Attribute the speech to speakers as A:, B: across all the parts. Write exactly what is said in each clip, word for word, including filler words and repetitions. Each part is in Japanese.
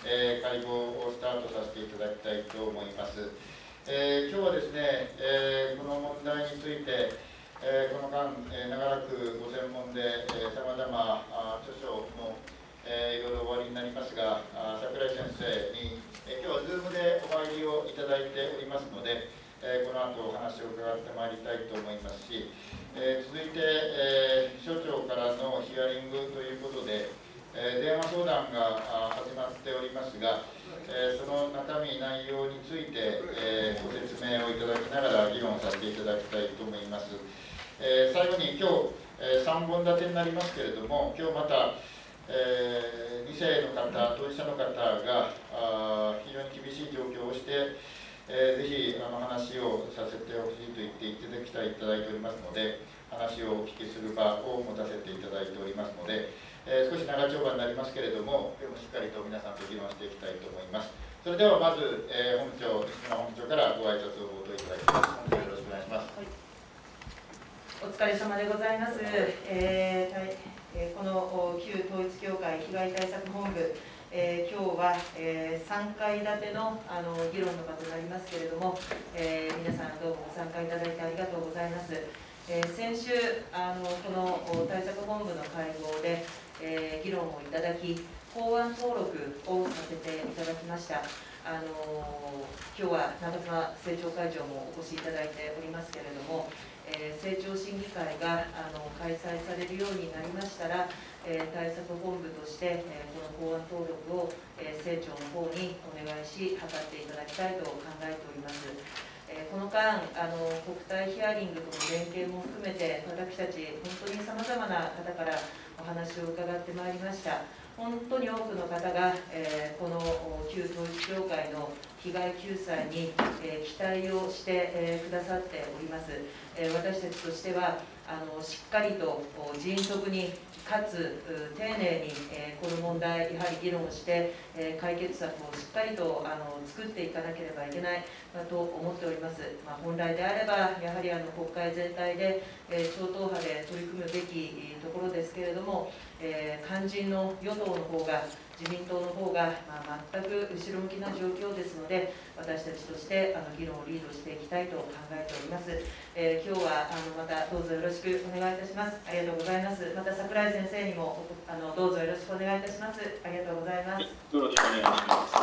A: えー、会合をスタートさせていただきたいと思います。えー、今日はですね、えー、この問題について、えー、この間、えー、長らくご専門でさまざま著書も、えー、いろいろおありになりますが、櫻井先生に、えー、今日は Zoom でお参りをいただいておりますので、えー、この後お話を伺ってまいりたいと思いますし、えー、続いて、えー、省庁からのヒアリングということで、えー、電話相談が始まっておりますが、えー、その中身、内容について、えー、ご説明をいただきながら議論させていただきたいと思います。えー、最後に今日、えー、さんぼん立てになりますけれども、今日また、えー、に世の方、当事者の方があ非常に厳しい状況をして、えー、ぜひあの話をさせてほしいと言っていただきたいいただいておりますので、話をお聞きする場を持たせていただいておりますので、えー、少し長丁場になりますけれども、でもしっかりと皆さんと議論していきたいと思います。それではまず、えー、本庁、西村本庁からご挨拶を冒頭いただきます。本庁よろしくお願いします。はい、
B: お疲れ様でございます。えー、この旧統一教会被害対策本部、えー、今日は、えー、さんかい建ての、あの議論の場となりますけれども、えー、皆さんどうもご参加いただいてありがとうございます。えー、先週あの、この対策本部の会合で、えー、議論をいただき、法案登録をさせていただきました。あの今日は長妻政調会長もお越しいただいておりますけれども、えー、政調審議会があの開催されるようになりましたら、えー、対策本部として、えー、この法案登録を、えー、政調の方にお願いし、図っていただきたいと考えております。えー、この間あの、国対ヒアリングとの連携も含めて、私たち、本当にさまざまな方からお話を伺ってまいりました。本当に多くの方が、えー、この旧統一教会の被害救済に、えー、期待をして、えー、くださっております。えー、私たちとしてはあのしっかりと迅速にかつ丁寧に、えー、この問題やはり議論をして、えー、解決策をしっかりとあの作っていかなければいけない、まあ、と思っております。まあ、本来であればやはりあの国会全体で、えー、超党派で取り組むべきところですけれども、えー、肝心の与党の方が自民党の方が、まあ、全く後ろ向きな状況ですので、私たちとしてあの議論をリードしていきたいと考えております。えー、今日はあのまたどうぞよろしくお願いいたします。ありがとうございます。また櫻井先生にもあのどうぞよろしくお願いいたします。ありがとうございます。
C: よろしくお願いします。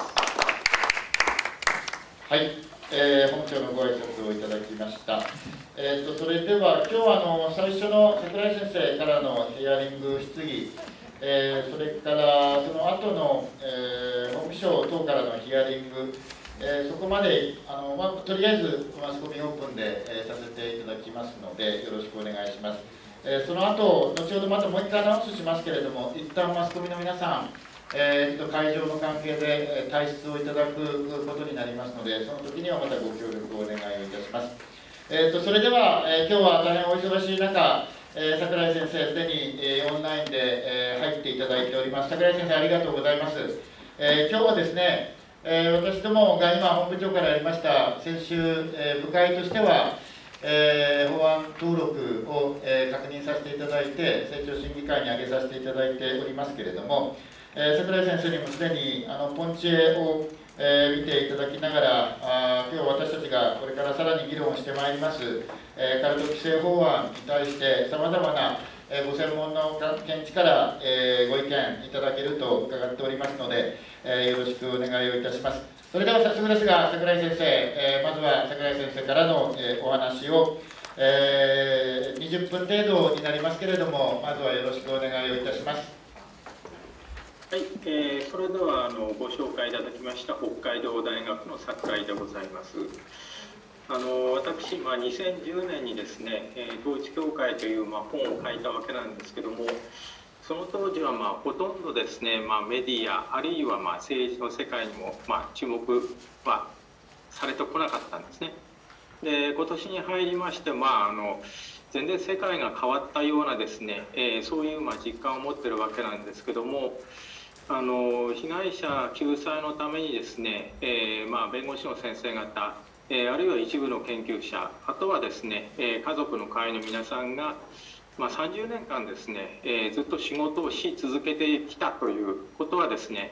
A: はい、えー、本庁のご挨拶をいただきました。えー、とそれでは今日はあの最初の櫻井先生からのヒアリング質疑、えー、それからその後の、えー、法務省等からのヒアリング、えー、そこまであの、まあ、とりあえずマスコミオープンで、えー、させていただきますのでよろしくお願いします。えー、その後後ほどまたもう一回アナウンスしますけれども、一旦マスコミの皆さん、えー、会場の関係で退出をいただくことになりますので、その時にはまたご協力をお願いをいたします。えー、とそれでは、えー、今日は大変お忙しい中、えー、櫻井先生、すでに、えー、オンラインで、えー、入っていただいております。櫻井先生、ありがとうございます。えー、今日はですね、えー、私どもが今、本部長からやりました、先週、えー、部会としては、えー、法案登録を、えー、確認させていただいて、政調審議会に上げさせていただいておりますけれども、えー、櫻井先生にもすでにあのポンチエを、えー、見ていただきながら、あ今日私たちがこれからさらに議論をしてまいります、えー、カルト規制法案に対してさまざまな、えー、ご専門の見地から、えー、ご意見いただけると伺っておりますので、えー、よろしくお願いをいたします。それでは早速ですが、櫻井先生、えー、まずは櫻井先生からの、えー、お話を、えー、にじゅっぷん程度になりますけれども、まずはよろしくお願いをいたします。
C: はい、えー、それではあのご紹介いただきました北海道大学の櫻井でございます。あの私、まあ、にせんじゅうねんにですね、えー、統一教会という、まあ、本を書いたわけなんですけども、その当時は、まあ、ほとんどですね、まあ、メディアあるいは、まあ、政治の世界にも、まあ、注目はされてこなかったんですね。で、今年に入りまして、まあ、あの全然世界が変わったようなですね、えー、そういう、まあ、実感を持っているわけなんですけども、あの被害者救済のためにですね、えーまあ、弁護士の先生方、えー、あるいは一部の研究者、あとはですね、えー、家族の会の皆さんが、まあ、さんじゅうねんかんですね、えー、ずっと仕事をし続けてきたということはですね、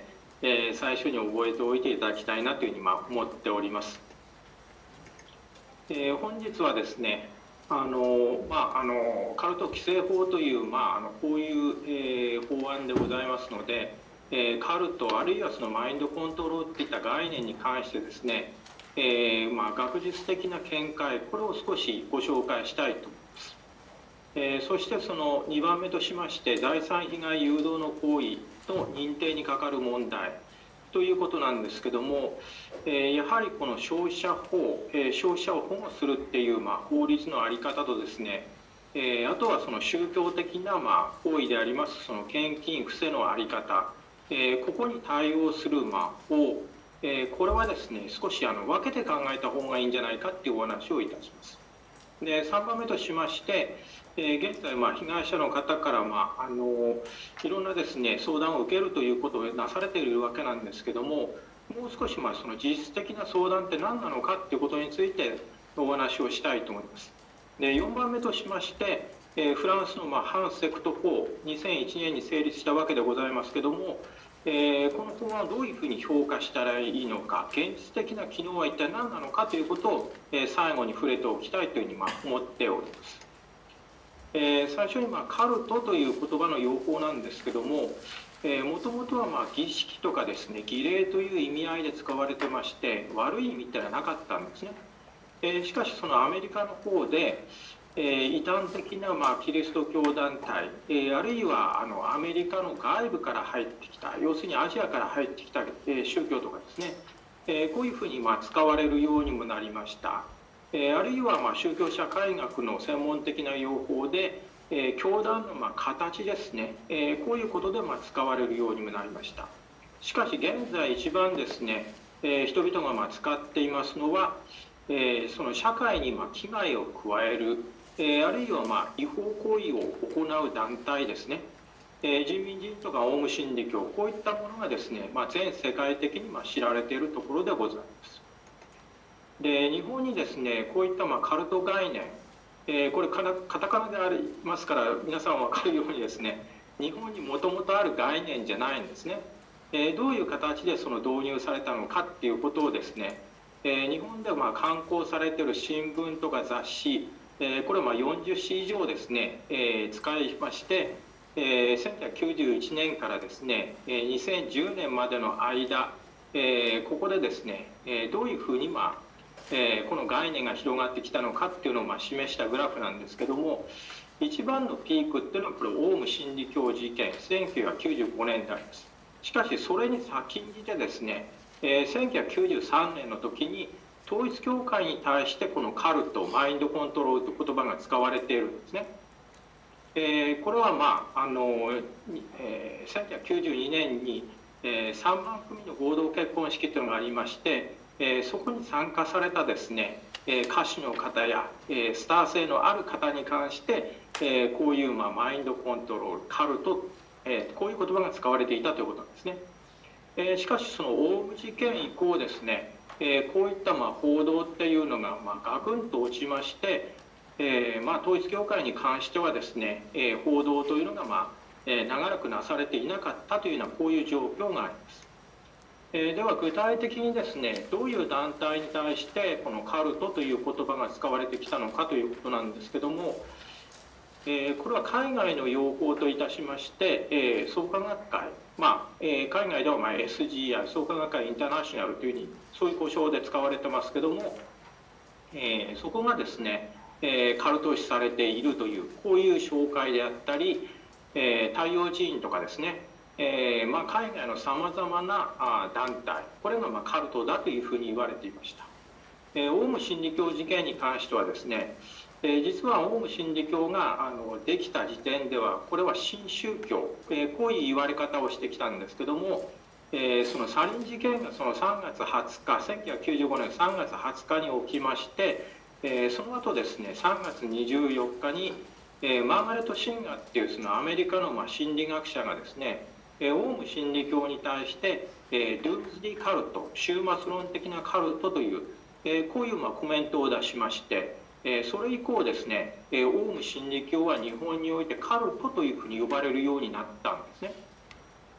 C: えー、最初に覚えておいていただきたいなというふうにまあ思っております。えー、本日はですね、あのまあ、あのカルト規制法という、まあ、あのこういう、えー、法案でございますので、えー、カルトあるいはそのマインドコントロールといった概念に関してですね、えーまあ、学術的な見解、これを少しご紹介したいと思います。えー、そしてそのにばんめとしまして、財産被害誘導の行為の認定にかかる問題ということなんですけども、えー、やはりこの消費者法、えー、消費者を保護するっていう、まあ、法律の在り方とですね、えー、あとはその宗教的な、まあ、行為でありますその献金不正の在り方、えー、ここに対応する、まあ、法、えー、これはですね少しあの分けて考えた方がいいんじゃないかっていうお話をいたします。でさんばんめとしまして、えー、現在、まあ、被害者の方から、まあ、あのいろんなですね相談を受けるということをなされているわけなんですけども、もう少し、まあ、その実質的な相談って何なのかっていうことについてお話をしたいと思います。でよんばんめとしまして、えー、フランスの、まあ、反セクト法にせんいちねんに成立したわけでございますけども、えー、この法案をどういうふうに評価したらいいのか、現実的な機能は一体何なのかということを、えー、最後に触れておきたいというふうに、まあ、思っております。えー、最初に、まあ、カルトという言葉の用法なんですけども、もともとは、まあ、儀式とかですね、儀礼という意味合いで使われてまして、悪い意味ってのはなかったんですね。えー、しかしそのアメリカの方で、えー、異端的な、まあ、キリスト教団体、えー、あるいはあのアメリカの外部から入ってきた、要するにアジアから入ってきた、えー、宗教とかですね、えー、こういうふうに、まあ、使われるようにもなりました。えー、あるいは、まあ、宗教社会学の専門的な用法で、えー、教団の、まあ、形ですね、えー、こういうことで、まあ、使われるようにもなりました。しかし現在一番ですね、えー、人々が、まあ、使っていますのは、えー、その社会に、まあ、危害を加える、えー、あるいは、まあ、違法行為を行う団体ですね、えー、人民人とかオウム真理教、こういったものがですね、まあ、全世界的に、まあ、知られているところでございます。で日本にですねこういった、まあ、カルト概念、えー、これカタカナでありますから皆さん分かるようにですね、日本にもともとある概念じゃないんですね。えー、どういう形でその導入されたのかっていうことをですね、えー、日本ではまあ刊行されている新聞とか雑誌、えー、これはまあよんじゅっし以上ですね、えー、使いまして、えー、せんきゅうひゃくきゅうじゅういちねんからですねにせんじゅうねんまでの間、えー、ここでですね、えー、どういうふうにまあえー、この概念が広がってきたのかっていうのをまあ示したグラフなんですけども、一番のピークっていうのはこれオウム真理教事件せんきゅうひゃくきゅうじゅうごねんであります。しかしそれに先んじてですね、えー、せんきゅうひゃくきゅうじゅうさんねんの時に統一教会に対してこのカルトマインドコントロールという言葉が使われているんですね。えー、これはまああの、えー、せんきゅうひゃくきゅうじゅうにねんに、えー、さんまんくみの合同結婚式というのがありまして、えー、そこに参加されたですね、えー、歌手の方や、えー、スター性のある方に関して、えー、こういう、まあ、マインドコントロール、カルト、えー、こういう言葉が使われていたということなんですね。えー、しかしそのオウム事件以降ですね、えー、こういった、まあ、報道っていうのが、まあ、ガクンと落ちまして、えーまあ、統一教会に関してはですね、えー、報道というのが、まあえー、長らくなされていなかったというようなこういう状況があります。えー、では具体的にですねどういう団体に対してこのカルトという言葉が使われてきたのかということなんですけども、えー、これは海外の用法といたしまして、えー、創価学会、まあえー、海外ではまあ エスジーアイ 創価学会インターナショナルというふうにそういう呼称で使われてますけども、えー、そこがですね、えー、カルト視されているというこういう紹介であったり、えー、太陽寺院とかですね、えーまあ、海外のさまざまなあ団体、これがまあカルトだというふうに言われていました。えー、オウム真理教事件に関してはですね、えー、実はオウム真理教があのできた時点ではこれは新宗教、えー、こういう言われ方をしてきたんですけども、えー、そのサリン事件がそのさんがつはつかせんきゅうひゃくきゅうじゅうごねんさんがつはつかに起きまして、えー、その後ですねさんがつにじゅうよっかに、えー、マーガレット・シンガーっていうそのアメリカのまあ心理学者がですねオウム真理教に対して、えー、ドゥーズディカルト、終末論的なカルトという、えー、こういうまあコメントを出しまして、えー、それ以降ですね、えー、オウム真理教は日本においてカルトというふうに呼ばれるようになったんですね。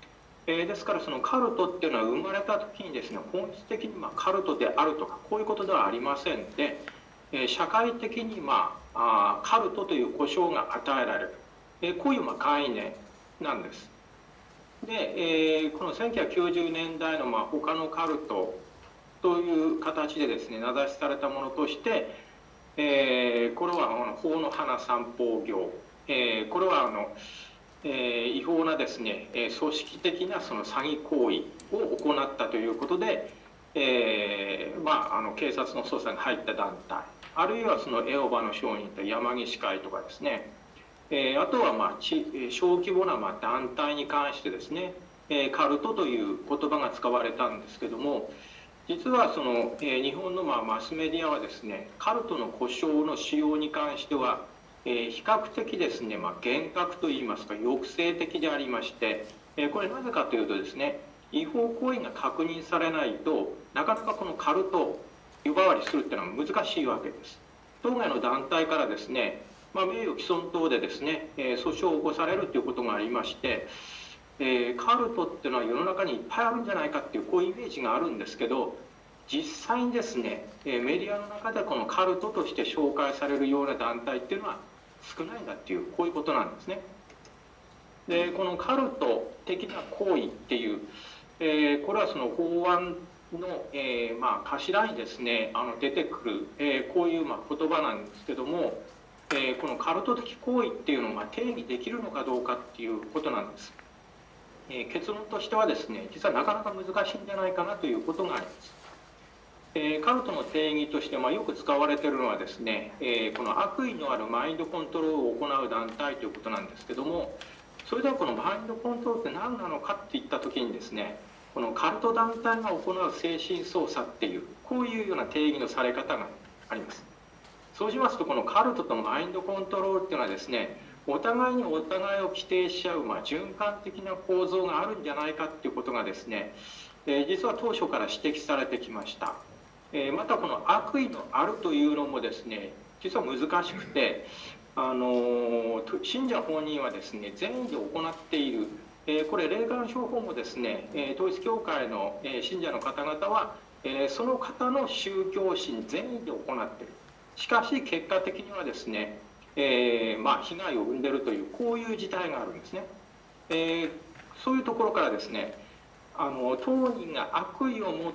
C: えー、ですからそのカルトっていうのは生まれた時にですね、本質的にまあカルトであるとかこういうことではありませんで、えー、社会的にまああカルトという呼称が与えられる、えー、こういうまあ概念なんです。で、えー、このせんきゅうひゃくきゅうじゅうねんだいのまあ他のカルトという形でですね名指しされたものとして、えー、これはあの法の花散歩業、えー、これはあの、えー、違法なですね組織的なその詐欺行為を行ったということで、えー、まああの警察の捜査に入った団体、あるいはそのエホバの証人と山岸会とかですね、えー、あとはまあ小規模なまあ団体に関してですね、えー、カルトという言葉が使われたんですけども、実はその、えー、日本のまあマスメディアはですね、カルトの呼称の使用に関しては、えー、比較的ですね、まあ、厳格といいますか抑制的でありまして、えー、これなぜかというとですね、違法行為が確認されないとなかなかこのカルトを呼ばわりするっていうのは難しいわけです。当該の団体からですね、まあ、名誉毀損等でですね、えー、訴訟を起こされるということがありまして、えー、カルトっていうのは世の中にいっぱいあるんじゃないかっていうこういうイメージがあるんですけど、実際にですね、えー、メディアの中でこのカルトとして紹介されるような団体っていうのは少ないんだっていうこういうことなんですね。でこのカルト的な行為っていう、えー、これはその法案の、えーまあ、頭にですねあの出てくる、えー、こういうまあ言葉なんですけども、えー、このカルト的行為っていうのをまあ定義できるのかどうかっていうことなんです。えー、結論としてはですね、実はなかなか難しいんじゃないかなということがあります。えー、カルトの定義としてまあよく使われているのはですね、えー、この悪意のあるマインドコントロールを行う団体ということなんですけども、それではこのマインドコントロールって何なのかっていった時にですね、このカルト団体が行う精神操作っていうこういうような定義のされ方があります。そうしますとこのカルトとマインドコントロールっていうのはですね、お互いにお互いを規定し合う、まあ、循環的な構造があるんじゃないかっていうことがですね、えー、実は当初から指摘されてきました。えー、またこの悪意のあるというのもですね、実は難しくて、あのー、信者本人はですね善意で行っている、えー、これ霊感商法もですね、えー、統一教会の、えー、信者の方々は、えー、その方の宗教心善意で行っている。しかし結果的にはですね、えーまあ、被害を生んでいるというこういう事態があるんですね。えー、そういうところからですね、あの当人が悪意を持って、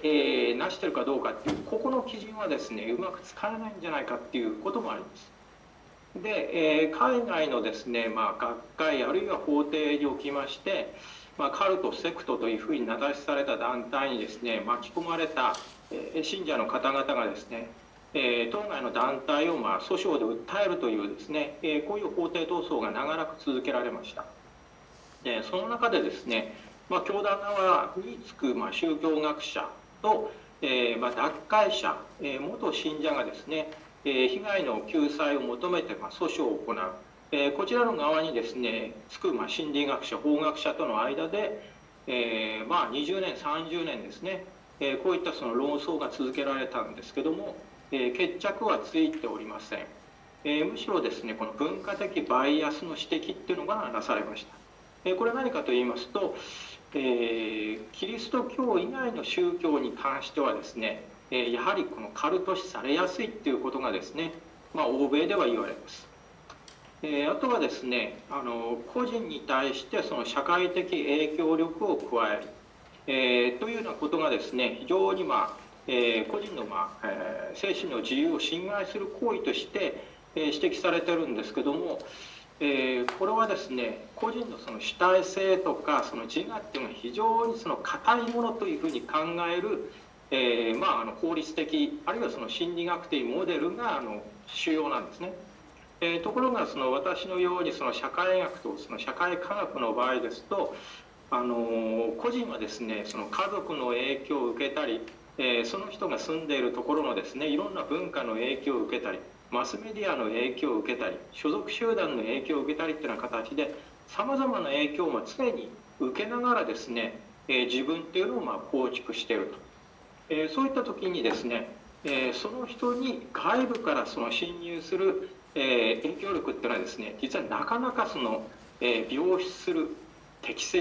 C: えー、成しているかどうかっていうここの基準はですねうまく使えないんじゃないかっていうこともあります。で、えー、海外のですね、まあ、学会あるいは法廷におきまして、まあ、カルトセクトというふうに名指しされた団体にですね巻き込まれた、えー、信者の方々がですね、えー、当該の団体をまあ訴訟で訴えるというですね、えー、こういう法廷闘争が長らく続けられました。でその中でですね、まあ、教団側につくまあ宗教学者と、えーまあ、脱会者、えー、元信者がですね、えー、被害の救済を求めてまあ訴訟を行う、えー、こちらの側にですねつくまあ心理学者法学者との間で、えーまあ、にじゅうねんさんじゅうねんですね、えー、こういったその論争が続けられたんですけども、えー、決着はついておりません。えー、むしろですねこの文化的バイアスの指摘っていうのがなされました。えー、これ何かと言いますと、えー、キリスト教以外の宗教に関してはですね、えー、やはりこのカルト視されやすいっていうことがですね、まあ、欧米では言われます。えー、あとはですねあの個人に対してその社会的影響力を加える、えー、というようなことがですね非常にまあえー、個人の、まあえー、精神の自由を侵害する行為として、えー、指摘されてるんですけども、えー、これはですね個人のその主体性とかその自我っていうのは非常にその固いものというふうに考える、えーまあ、あの法律的あるいはその心理学的モデルがあの主要なんですね。えー、ところがその私のようにその社会学とその社会科学の場合ですと、あの個人はですねその家族の影響を受けたり、えー、その人が住んでいるところのですねいろんな文化の影響を受けたりマスメディアの影響を受けたり所属集団の影響を受けたりというような形でさまざまな影響を常に受けながらですね、えー、自分っていうのをまあ構築していると、えー、そういった時にですね、えー、その人に外部からその侵入する、えー、影響力っていうのはですね実はなかなかその、えー、描出する適切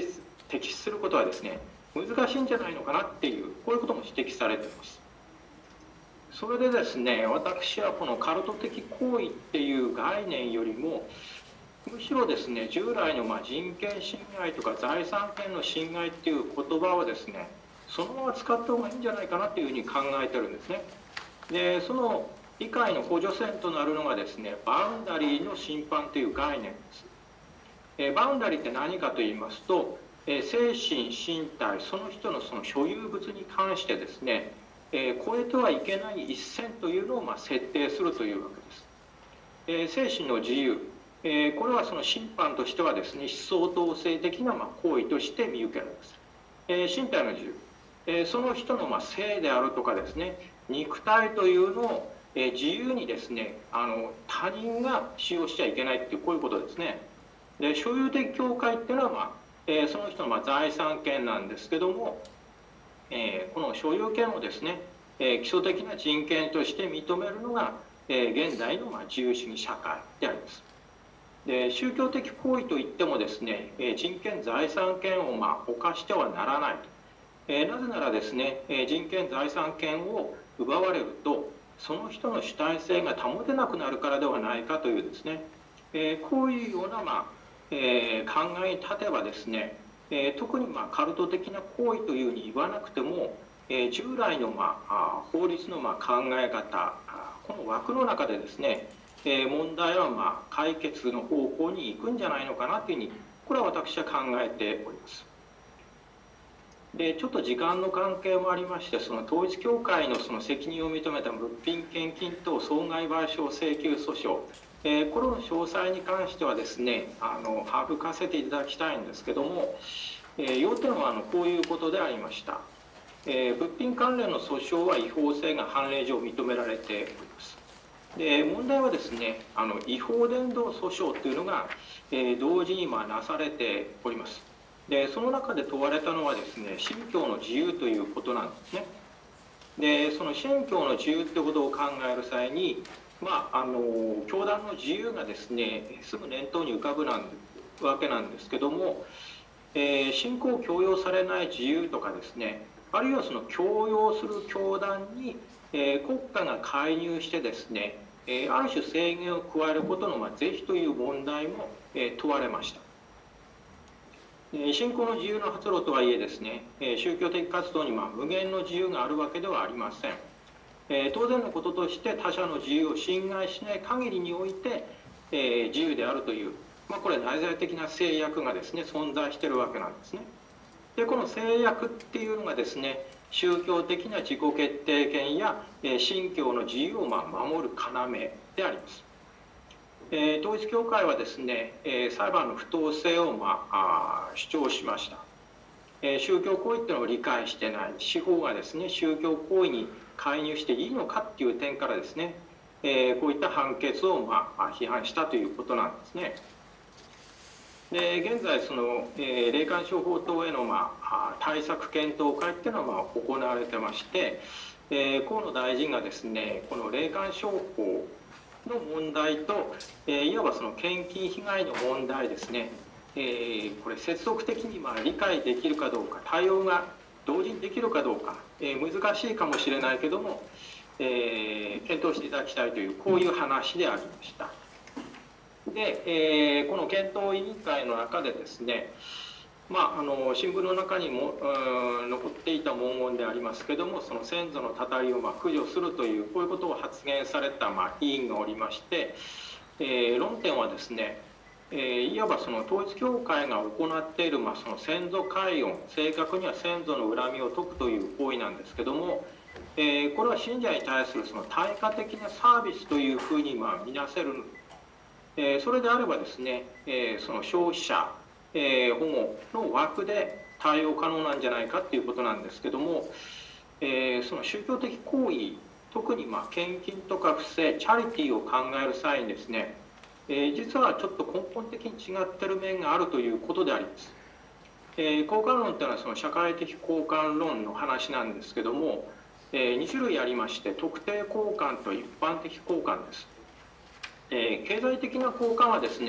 C: 摘出することはですね、難しいんじゃないのかなっていう、こういうことも指摘されています。それでですね、私はこのカルト的行為っていう概念よりも、むしろですね、従来のまあ人権侵害とか財産権の侵害っていう言葉をですね、そのまま使った方がいいんじゃないかなというふうに考えてるんですね。で、その理解の補助線となるのがですね、バウンダリーの侵犯という概念です。えバウンダリーって何かと言いますと、え精神、身体、その人のその所有物に関してですね、えー、超えてはいけない一線というのをまあ設定するというわけです。えー、精神の自由、えー、これはその審判としてはですね、思想統制的なまあ行為として見受けられます。えー、身体の自由、えー、その人のまあ性であるとかですね、肉体というのを、えー、自由にですね、あの他人が使用しちゃいけないっていう、こういうことですね。で、所有的境界っていうのは、まあえー、その人のまあ財産権なんですけども、えー、この所有権をですね、えー、基礎的な人権として認めるのが、えー、現代のまあ自由主義社会であります。で、宗教的行為といってもですね、えー、人権財産権をまあ侵してはならないと、えー、なぜならですね、えー、人権財産権を奪われるとその人の主体性が保てなくなるからではないかというですね、えー、こういうような、まあえー、考えに立てばですね、えー、特にまあカルト的な行為というふうに言わなくても、えー、従来のまあ法律のまあ考え方、この枠の中でですね、えー、問題はまあ解決の方向に行くんじゃないのかなというふうに、これは私は考えております。で、ちょっと時間の関係もありまして、その統一教会のその責任を認めた物品献金等損害賠償請求訴訟、えー、これの詳細に関してはですね、あの省かせていただきたいんですけども、えー、要点はあのこういうことでありました。えー、物品関連の訴訟は違法性が判例上認められております。で、問題はですね、あの違法伝道訴訟というのが、えー、同時にまあなされております。で、その中で問われたのはですね、信教の自由ということなんですね。で、その信教の自由ってことを考える際に、まあ、あの教団の自由がですね、すぐ念頭に浮かぶなんわけなんですけども、えー、信仰を強要されない自由とかですね、あるいはその強要する教団に、えー、国家が介入してですね、えー、ある種制限を加えることのまあ是非という問題も、えー、問われました。信仰の自由の発露とはいえですね、宗教的活動にまあ無限の自由があるわけではありません。当然のこととして他者の自由を侵害しない限りにおいて自由であるという、まあ、これ内在的な制約がですね存在しているわけなんですね。で、この制約っていうのがですね、宗教的な自己決定権や信教の自由をまあ守る要であります。えー、統一教会はですね、えー、裁判の不当性を、まあ、あ主張しました、えー、宗教行為っていうのを理解してない、司法がですね宗教行為に介入していいのかっていう点からですね、えー、こういった判決を、まあ、批判したということなんですね。で、現在その、えー、霊感商法等への、まあ、対策検討会っていうのは、まあ、行われてまして、えー、河野大臣がですねこの霊感商法の問題と、えー、いわばその献金被害の問題ですね、えー、これ接続的にまあ理解できるかどうか、対応が同時にできるかどうか、えー、難しいかもしれないけども、えー、検討していただきたいという、こういう話でありました。で、えー、この検討委員会の中でですね、まあ、あの新聞の中にも残っていた文言でありますけども、その先祖のたたりをまあ駆除するという、こういうことを発言されたまあ委員がおりまして、えー、論点はですね、えー、いわばその統一教会が行っているまあその先祖解怨、正確には先祖の恨みを解くという行為なんですけども、えー、これは信者に対するその対価的なサービスというふうにまあ見なせる、えー、それであればですね、えー、その消費者えー、保護の枠で対応可能なんじゃないかっていうことなんですけども、えー、その宗教的行為、特にまあ献金とか不正、チャリティーを考える際にですね、えー、実はちょっと根本的に違ってる面があるということであります。えー、交換論というのはその社会的交換論の話なんですけども、えー、に種類ありまして、特定交換と一般的交換です。えー、経済的な交換はですね、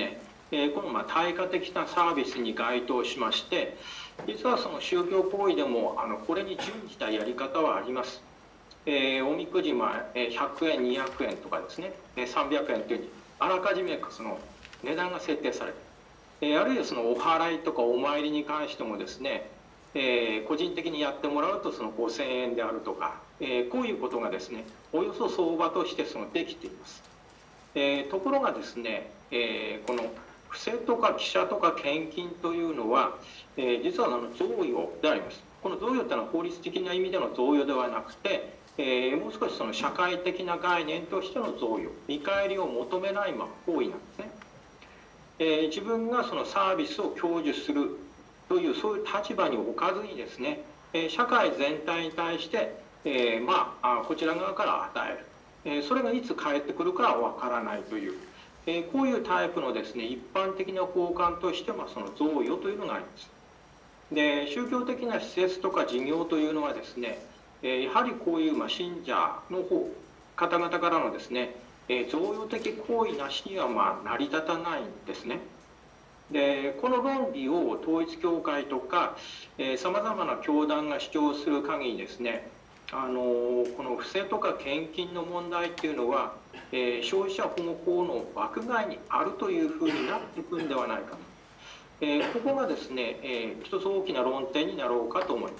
C: えー、このまあ対価的なサービスに該当しまして、実はその宗教行為でもあのこれに準じたやり方はあります。えー、おみくじ、まあ、ひゃくえんにひゃくえんとかですね、さんびゃくえんというふうにあらかじめその値段が設定される、えー、あるいはそのお祓いとかお参りに関してもですね、えー、個人的にやってもらうとそのごせんえんであるとか、えー、こういうことがですねおよそ相場としてそのできています。えー、ところがですね、えー、この布施とか寄捨とか献金というのは、えー、実はあの贈与であります。この贈与というのは法律的な意味での贈与ではなくて、えー、もう少しその社会的な概念としての贈与、見返りを求めないまあ行為なんですね。えー、自分がそのサービスを享受するというそういう立場に置かずにですね、えー、社会全体に対して、えー、まあこちら側から与える、えー、それがいつ返ってくるかはわからないという、えー、こういうタイプのですね一般的な交換としてまあその贈与というのがあります。で、宗教的な施設とか事業というのはですね、やはりこういうまあ信者の方方々からのですね、贈与的行為なしにはまあ成り立たないんですね。で、この論理を統一教会とかさまざまな教団が主張する限りですね、あのこの布施とか献金の問題っていうのは、えー、消費者保護法の枠外にあるというふうになっていくんではないかと、えー、ここがですね、えー、一つ大きな論点になろうかと思います。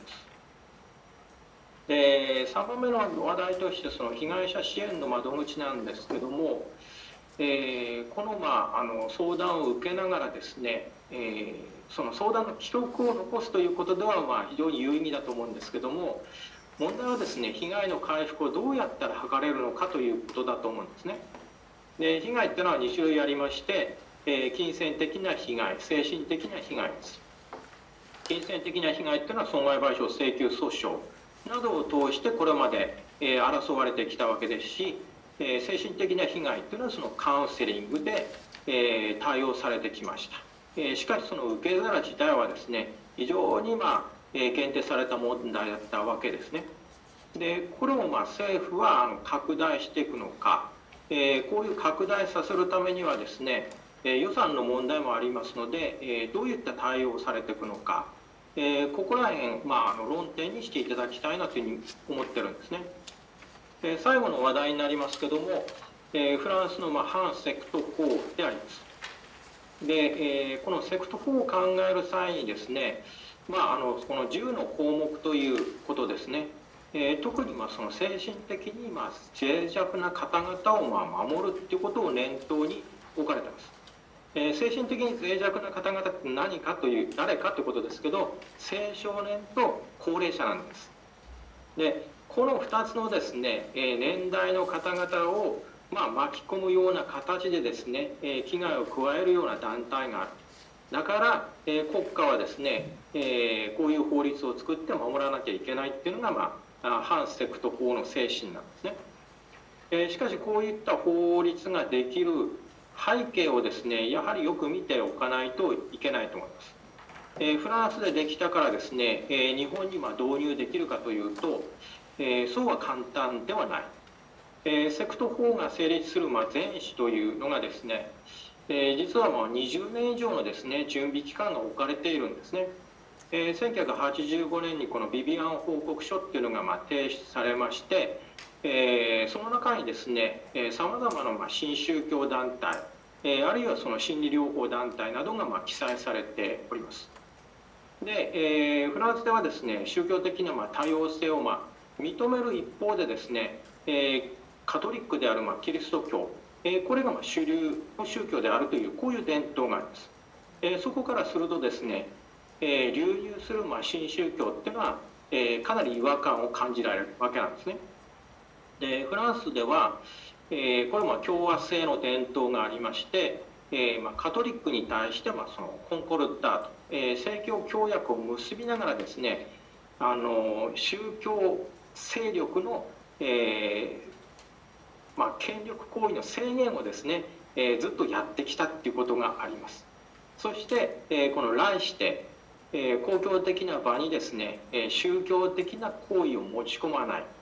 C: で、さんばんめの話題としてその被害者支援の窓口なんですけども、えー、この,、まあ、あの相談を受けながらですね、えー、その相談の記録を残すということではまあ非常に有意義だと思うんですけども、問題はですね、被害の回復をどうやったら図れるのかということだと思うんですね。で、被害っていうのはに種類ありまして、えー、金銭的な被害、精神的な被害です。金銭的な被害っていうのは損害賠償請求訴訟などを通してこれまで、えー、争われてきたわけですし、えー、精神的な被害っていうのはそのカウンセリングで、えー、対応されてきました。えー、しかしその受け皿自体はですね、非常にまあ、えー、限定された問題だったわけですね。で、これをまあ政府はあの拡大していくのか、えー、こういう拡大させるためにはですね、えー、予算の問題もありますので、えー、どういった対応をされていくのか、えー、ここら辺、まあ、あの論点にしていただきたいなというふうに思ってるんですね。で、最後の話題になりますけども、えー、フランスのまあ反セクト法であります。で、えー、このセクト法を考える際にですね、まあ、あのこのじゅうの項目ということですね、えー、特にまあその精神的にまあ脆弱な方々をまあ守るっていうことを念頭に置かれています。えー、精神的に脆弱な方々って何かという誰かということですけど、青少年と高齢者なんです。で、このふたつのですね、えー、年代の方々をまあ巻き込むような形でですね、えー、危害を加えるような団体がある。だから、えー、国家はですね、えー、こういう法律を作って守らなきゃいけないっていうのが、まあ、反セクト法の精神なんですね。えー、しかしこういった法律ができる背景をですね、やはりよく見ておかないといけないと思います。えー、フランスでできたからですね、えー、日本にまあ導入できるかというと、えー、そうは簡単ではない。えー、セクト法が成立するまあ前史というのがですね、えー、実はまあにじゅうねん以上のですね、準備期間が置かれているんですね。えー、せんきゅうひゃくはちじゅうごねんにこのビビアン報告書っていうのがまあ提出されまして、えー、その中にですね、さまざまなまあ新宗教団体、えー、あるいはその心理療法団体などがまあ記載されております。で、えー、フランスではですね、宗教的なまあ多様性をまあ認める一方でですね、えー、カトリックであるまあキリスト教、えー、これがまあ主流の宗教であるというこういう伝統があります。えー、そこからするとですね、えー、流入するまあ新宗教っていうのは、えー、かなり違和感を感じられるわけなんですね。で、フランスでは、えー、これは共和制の伝統がありまして、えーまあ、カトリックに対してまあそのコンコルダート、えー、政教協約を結びながらですね、あの宗教勢力の、えーまあ、権力行為の制限をですね、えー、ずっとやってきたっていうことがあります。そして、えー、この来して、えー、公共的な場にですね、えー、宗教的な行為を持ち込まない。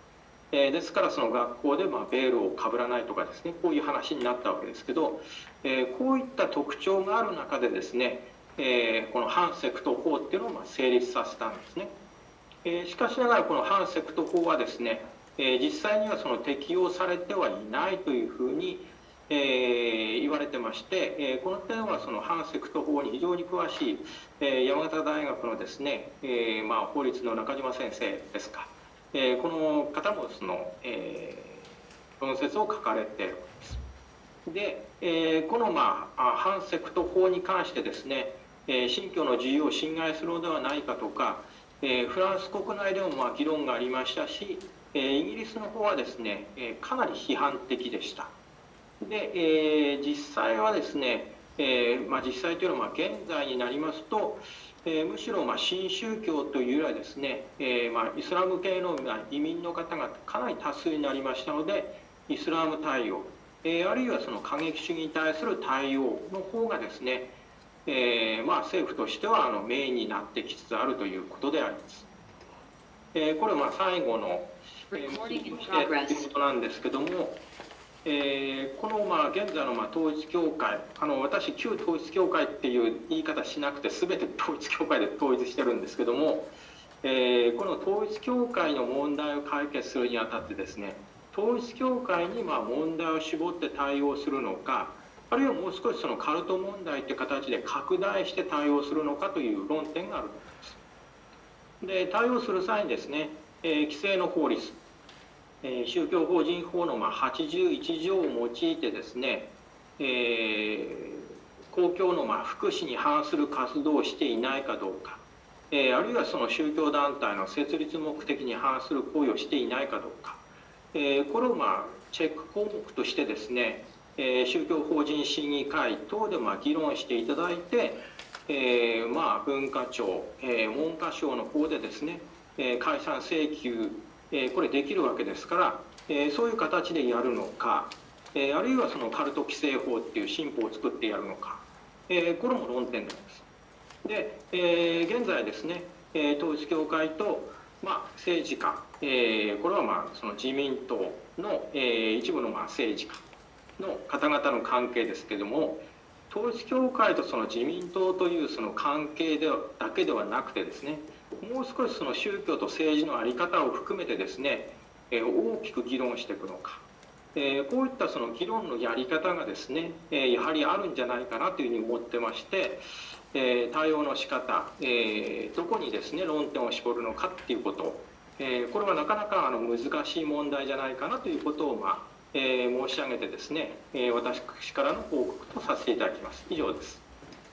C: えー、ですからその学校でまあベールをかぶらないとかですね、こういう話になったわけですけど、えー、こういった特徴がある中でですね、えー、この反セクト法っていうのをまあ成立させたんですね。えー、しかしながらこの反セクト法はですね、えー、実際にはその適用されてはいないというふうに、えー、言われてまして、えー、この点はその反セクト法に非常に詳しい、えー、山形大学のですね、えーまあ、法律の中島先生ですか、えー、この方もその、えー、論説を書かれているわけです。で、えー、この、まあ、反セクト法に関してですね、えー、信教の自由を侵害するのではないかとか、えー、フランス国内でもまあ議論がありましたし、えー、イギリスの方はですね、えー、かなり批判的でした。で、えー、実際はですね、えーまあ、実際というのはまあ現在になりますと、えー、むしろまあ新宗教というよりはですね、えーまあ、イスラム系の移民の方がかなり多数になりましたので、イスラム対応、えー、あるいはその過激主義に対する対応の方がですね、えーまあ、政府としてはあのメインになってきつつあるということであります。えー、これはまあ最後の、えー、としてということなんですけども、えー、このまあ現在のまあ統一教会、あの私、旧統一教会っていう言い方しなくて、全て統一教会で統一してるんですけども、えー、この統一教会の問題を解決するにあたってですね、統一教会にまあ問題を絞って対応するのか、あるいはもう少しそのカルト問題という形で拡大して対応するのかという論点があると思います。で、対応する際にですね、えー、規制の法律、えー、宗教法人法のまあはちじゅういち条を用いてですね、えー、公共のまあ福祉に反する活動をしていないかどうか、えー、あるいはその宗教団体の設立目的に反する行為をしていないかどうか、えー、これをまあチェック項目としてですね、えー、宗教法人審議会等でまあ議論していただいて、えー、まあ文化庁、えー、文科省の方でですね、えー、解散請求、えー、これできるわけですから、えー、そういう形でやるのか、えー、あるいはそのカルト規制法っていう新法を作ってやるのか、えー、これも論点なんです。で、えー、現在ですね、えー、統一教会と、まあ、政治家、えー、これはまあその自民党の、えー、一部のまあ政治家の方々の関係ですけれども、統一教会とその自民党というその関係でだけではなくてですね、もう少しその宗教と政治の在り方を含めてですね、えー、大きく議論していくのか、えー、こういったその議論のやり方がですね、えー、やはりあるんじゃないかなというふうに思ってまして、えー、対応の仕方、えー、どこにですね論点を絞るのかっていうこと、えー、これはなかなかあの難しい問題じゃないかなということを、まあえー、申し上げてですね、えー、私からの報告とさせていただきます。以上です。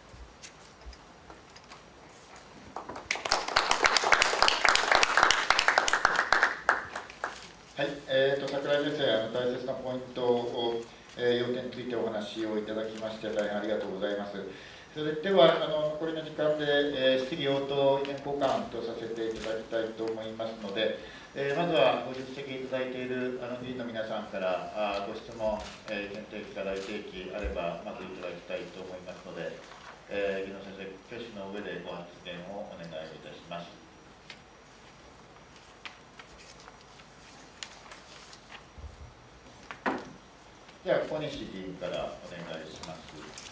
A: はい、えーと、櫻井先生、あの大切なポイントを、えー、要点についてお話をいただきまして、大変ありがとうございます。それでは、あの残りの時間で、えー、質疑応答、意見交換とさせていただきたいと思いますので、えー、まずはご出席いただいているあの議員の皆さんからあご質問、えー、意見提起、課題提起あれば、まずいただきたいと思いますので、えー、議論先生、挙手の上でご発言をお願いいたします。では、小西議員からお願いします。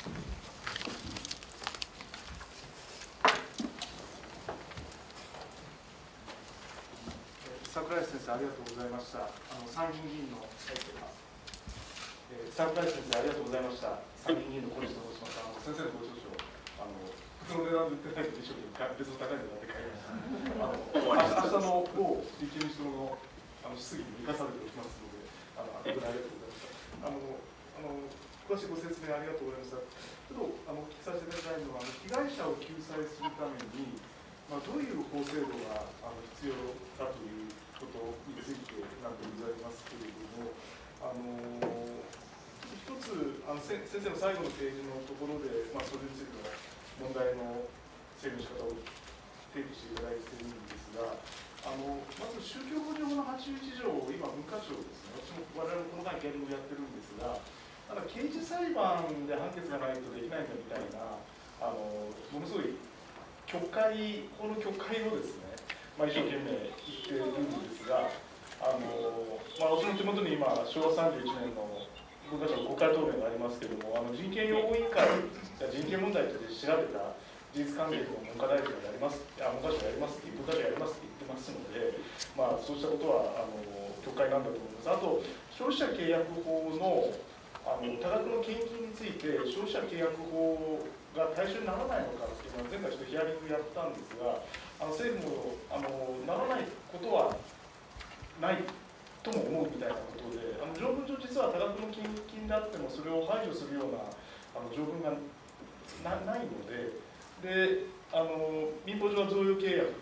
D: 櫻井先生、ありがとうございました。あの参議院議員の、えー、櫻井先生、ありがとうございました。参議院議員の小西と申します。あの先生のご著書、あの普通の値段で売ってないでしょうけど、別の高い値段で買いました。あの明日の某立憲民主党のあの質疑に生かされておりますので、あの本当にありがとうございました。あのあの詳しいご説明ありがとうございました。ちょっとあのお聞きさせていただきたいのは、あの被害者を救済するために、まあ、どういう法制度があの必要かということについてなんてございますけれども、あの一つあのせ先生の最後のページのところで、まあ、それについての問題の整理の仕方を提起していただいているんですが、あのまず宗教法人法のはちじゅういち条を今文化庁ですね、私も我々この間言論をやってるんですが、ただ刑事裁判で判決がないとできないんだみたいな、あのものすごい曲解、この曲解をですね、まあ、一生懸命言っているんですが、あのまあ、私の手元に今、しょうわさんじゅういちねんの文化庁の国会答弁がありますけれども、あの人権擁護委員会が人権問題として調べた事実関係を文科大臣がやります、あ文科省がやりますって、文化庁がやりますって言ってますので、まあ、そうしたことはあの協会なんだと思います。あと、消費者契約法のあの多額の献金について、消費者契約法が対象にならないのかっていうのは、前回ちょっとヒアリングやったんですが、あの政府もあのならないことはないとも思うみたいなことで、あの条文上、実は多額の献金であっても、それを排除するようなあの条文が な, ないので、であの民法上は贈与契約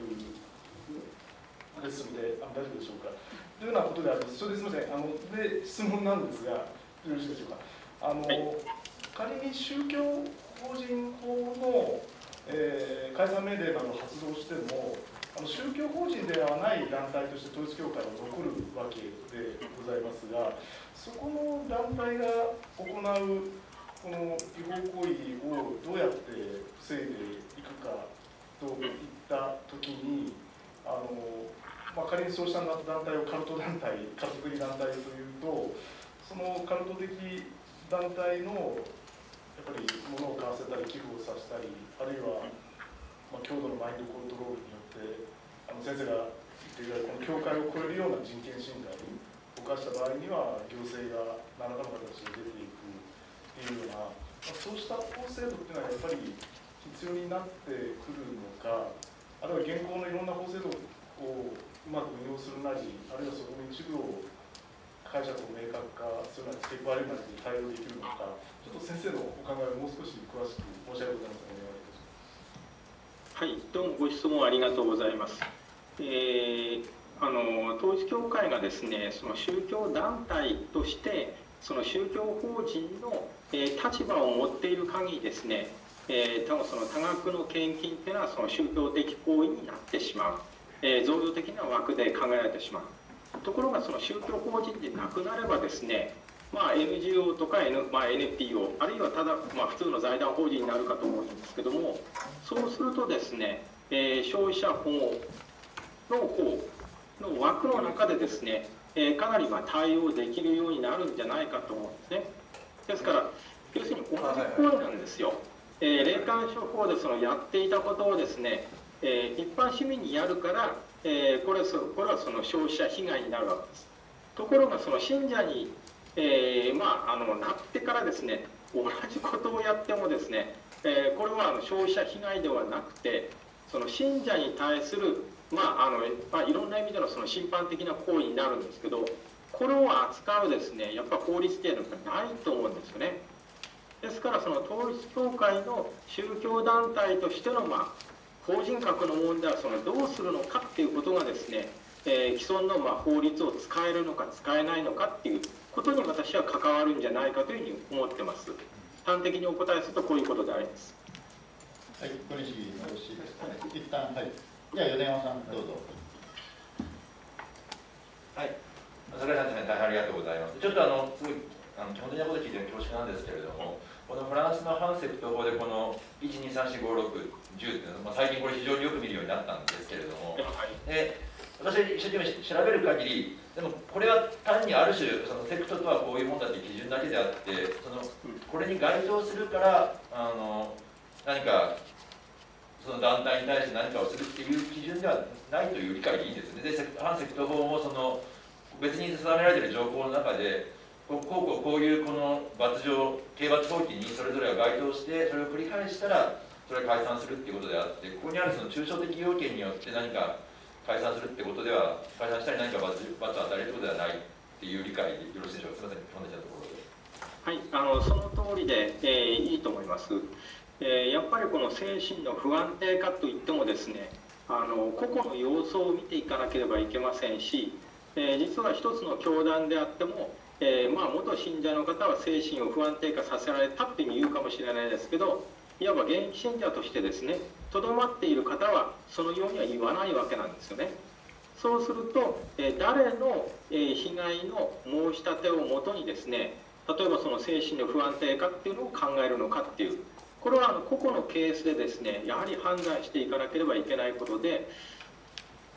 D: ですので、あの大丈夫でしょうか。というようなことであります。それですみません、あので質問なんですが、よろしいでしょうか。あの、はい、仮に宗教法人法の、えー、解散命令などを発動しても、あの宗教法人ではない団体として統一教会は残るわけでございますが、そこの団体が行うこの違法行為をどうやって防いでいくかといったときに、あのまあ、仮にそうした団体をカルト団体、家族的団体というと、そのカルト的団体のやっぱり物を買わせたり、寄付をさせたり、あるいは、まあ、強度のマインドコントロールによって、あの先生が言っているこの教会を超えるような人権侵害を犯した場合には、行政が何らかの形で出ていくっていうような、まあ、そうした法制度っていうのはやっぱり必要になってくるのか、あるいは現行のいろんな法制度をうまく運用するなり、あるいはそこの一部を解釈を明確化するなり、付け加えるなりに対応できるのか、ちょっと先生のお考えをもう少し詳しく申し上げございますので、お願いいたします。
C: はい、どうもご質問ありがとうございます。えー、あの統一教会がですね、その宗教団体として、その宗教法人の、えー、立場を持っている限りですね、えー、多分その多額の献金というのはその宗教的行為になってしまう、えー、贈与的な枠で考えられてしまう。ところがその宗教法人でなくなればですね、まあ、エヌジーオー とか、N まあ、エヌピーオー、あるいはただ、まあ、普通の財団法人になるかと思うんですけども、そうするとですね、えー、消費者保護の方の枠の中でですね、えー、かなりまあ対応できるようになるんじゃないかと思うんですね。ですから、要するに同じ行為なんですよ。えー、霊感商法でそのやっていたことをですね、えー、一般市民にやるから、えー、これこれはその消費者被害になるわけです。ところがその信者に、えーまあ、あのなってからですね、同じことをやってもですね、えー、これはあの消費者被害ではなくて、その信者に対する、まああのまあ、いろんな意味でのその審判的な行為になるんですけど、これを扱うですね、やっぱ法律っていうのがないと思うんですよね。ですから、その統一教会の宗教団体としての、まあ、法人格の問題はそのどうするのかっていうことがですね、えー、既存のまあ法律を使えるのか使えないのかっていうことに私は関わるんじゃないかというふうに思ってます。端的にお答えするとこういうことであります。
A: はい、小西議員よろしいですかね。一旦、はい。じゃあ米山さんどうぞ。
E: はい。櫻井さんですね、大変ありがとうございます。ちょっとあのすごいあの基本的なこと聞いて恐縮なんですけれども、このフランスの反セクト法でこのいち、に、さん、よん、ご、ろく、じゅうっていうのは、まあ、最近これ非常によく見るようになったんですけれども、で私一生懸命調べる限り、でもこれは単にある種そのセクトとはこういうものだという基準だけであって、そのこれに該当するからあの何かその団体に対して何かをするっていう基準ではないという理解でいいんですね。で反セクト法もその別に定められている条項の中で、こうこうこういうこの罰条、刑罰法規にそれぞれが該当して、それを繰り返したらそれを解散するっていうことであって、ここにあるその抽象的要件によって何か解散するってことでは、解散したり何か罰を与えることではないっていう理解でよろしいでしょうか。すみません、基本的なところで。
C: はい、あのその通りで、えー、いいと思います。えー、やっぱりこの精神の不安定化といってもですね、あの個々の様子を見ていかなければいけませんし、えー、実は一つの教団であっても、えーまあ、元信者の方は精神を不安定化させられたっていうふうに言うかもしれないですけど、いわば現役信者としてですね、とどまっている方はそのようには言わないわけなんですよね。そうすると、えー、誰の、えー、被害の申し立てをもとにですね、例えばその精神の不安定化っていうのを考えるのかっていう、これはあの個々のケースでですね、やはり判断していかなければいけないことで、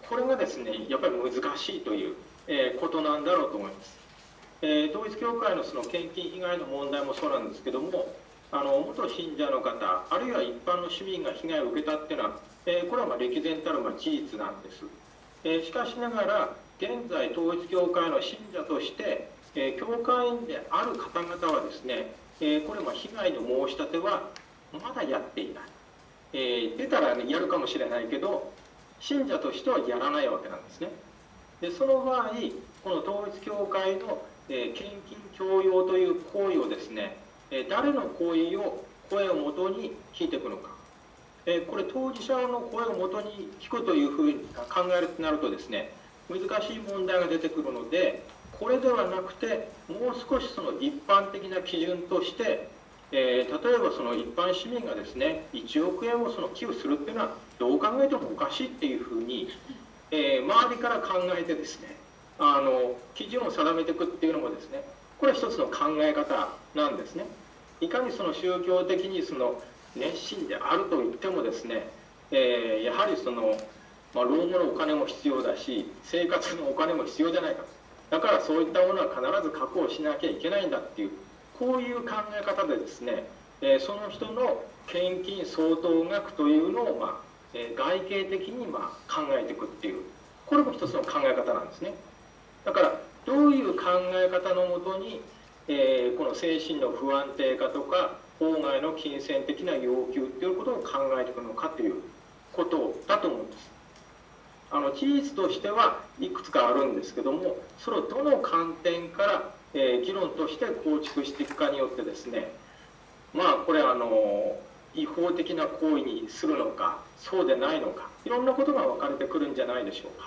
C: これがですねやっぱり難しいという、えー、ことなんだろうと思います。えー、統一教会のその献金被害の問題もそうなんですけども、あの元信者の方あるいは一般の市民が被害を受けたっていうのは、えー、これはまあ歴然たるまあ事実なんです。えー、しかしながら現在統一教会の信者として、えー、教会員である方々はですね、えー、これまあ被害の申し立てはまだやっていない、えー、出たら、ね、やるかもしれないけど信者としてはやらないわけなんですね。でその場合この統一教会の、えー、献金強要という行為をですね、えー、誰の行為を声をもとに聞いていくのか、えー、これ当事者の声をもとに聞くというふうに考えるとなるとですね難しい問題が出てくるので、これではなくてもう少しその一般的な基準として、えー、例えばその一般市民がですねいちおくえんをその寄付するっていうのはどう考えてもおかしいっていうふうに、えー、周りから考えてですねあの基準を定めていくっていうのもですねこれは一つの考え方なんですね。いかにその宗教的にその熱心であると言ってもですね、えー、やはりその、まあ、老後のお金も必要だし生活のお金も必要じゃないかと。だからそういったものは必ず確保しなきゃいけないんだっていうこういう考え方でですね、えー、その人の献金相当額というのを、まあえー、外形的にまあ考えていくっていうこれも一つの考え方なんですね。だからどういう考え方のもとに、えー、この精神の不安定化とか法外の金銭的な要求っていうことを考えていくのかということだと思うんです。あの事実としてはいくつかあるんですけどもそれをどの観点から、えー、議論として構築していくかによってですねまあこれあの違法的な行為にするのかそうでないのかいろんなことが分かれてくるんじゃないでしょうか。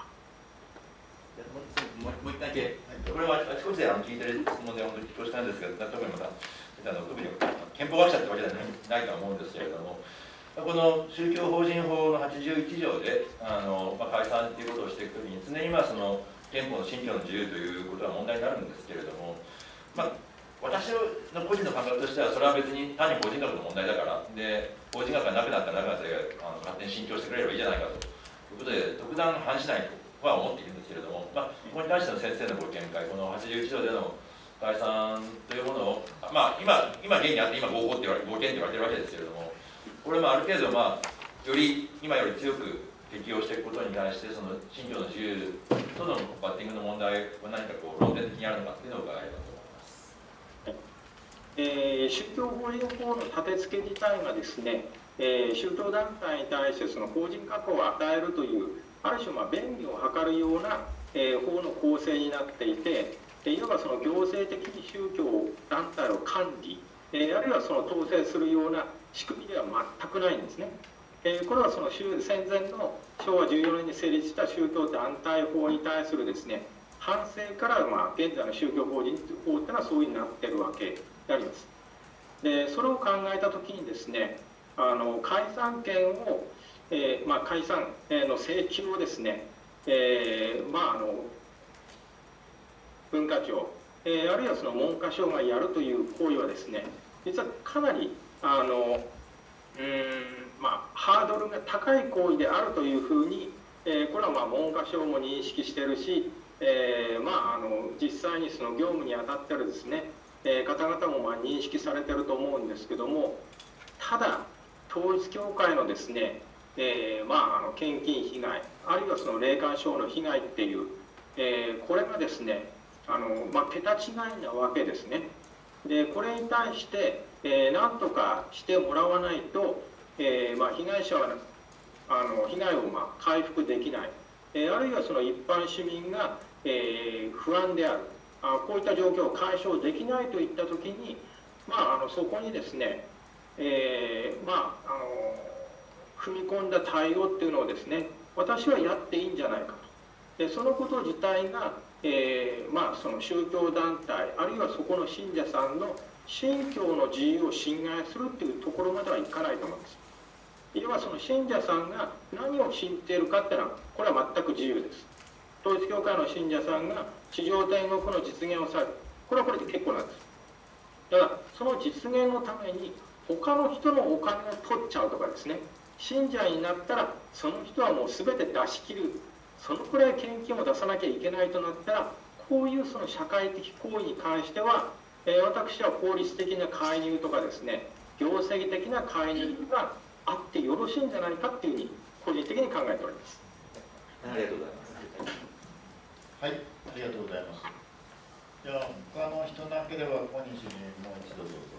E: もう一回だけ、これはあちこちであの聞いてる質問で本当に恐縮なんですけど、特にまたあの特に憲法学者ってわけではないとは思うんですけれども、この宗教法人法のはちじゅういち条であの、まあ、解散ということをしていくときに常にまあその憲法の信教の自由ということは問題になるんですけれども、まあ、私の個人の感覚としてはそれは別に単に法人格の問題だからで法人格がなくなったらなくなったらあの勝手に信教してくれればいいじゃないかということで特段反しないとは思っているんですけれども、まあ、ここに対しての先生のご見解このはちじゅういち条での解散というものを、まあ、今今現にあって今合法って言われ合憲って言われてるわけですけれどもこれもある程度、まあ、より今より強く適用していくことに対してその信教の自由とのバッティングの問題は何かこう論点的にあるのかというのを伺えればと思います。
C: えー、宗教法人法の立て付け自体がですね、えー、宗教団体に対してその法人格を与えるというある種まあ便宜を図るような、えー、法の構成になっていて、いわばその行政的に宗教団体を管理、えー、あるいはその統制するような仕組みでは全くないんですね。えー、これはその戦前のしょうわじゅうよねんに成立した宗教団体法に対するですね反省からまあ現在の宗教法人法っていうのはそういうふうになっているわけであります。でそれを考えたときにですねあの解散権をえーまあ、解散の請求をですね、えーまあ、あの文化庁、えー、あるいはその文科省がやるという行為はですね実はかなりあのうーん、まあ、ハードルが高い行為であるというふうに、えー、これはまあ文科省も認識しているし、えーまあ、あの実際にその業務に当たっているですね、えー、方々もまあ認識されていると思うんですけどもただ統一教会のですねえーまあ、あの献金被害あるいはその霊感商法の被害っていう、えー、これがですねあの、まあ、桁違いなわけですね。でこれに対して、えー、何とかしてもらわないと、えーまあ、被害者はあの被害をまあ回復できない、えー、あるいはその一般市民が、えー、不安であるあこういった状況を解消できないといった時に、まあ、あのそこにですね、えー、まああの踏み込んだ対応っていうのをですね私はやっていいんじゃないかとでそのこと自体が、えーまあ、その宗教団体あるいはそこの信者さんの信教の自由を侵害するっていうところまではいかないと思うんです。いわばその信者さんが何を信じているかっていうのはこれは全く自由です。統一教会の信者さんが地上天国の実現をされるこれはこれで結構なんです。だからその実現のために他の人のお金を取っちゃうとかですね信者になったらその人はもう全て出し切る、 そのくらい献金を出さなきゃいけないとなったら、こういうその社会的行為に関しては、えー、私は法律的な介入とかですね、行政的な介入があってよろしいんじゃないかっていうふうに個人的に考えております。
E: ありがとうございます。
A: はい、ありがとうございます。じゃあ他の人なければ小西にもう一度どうぞ。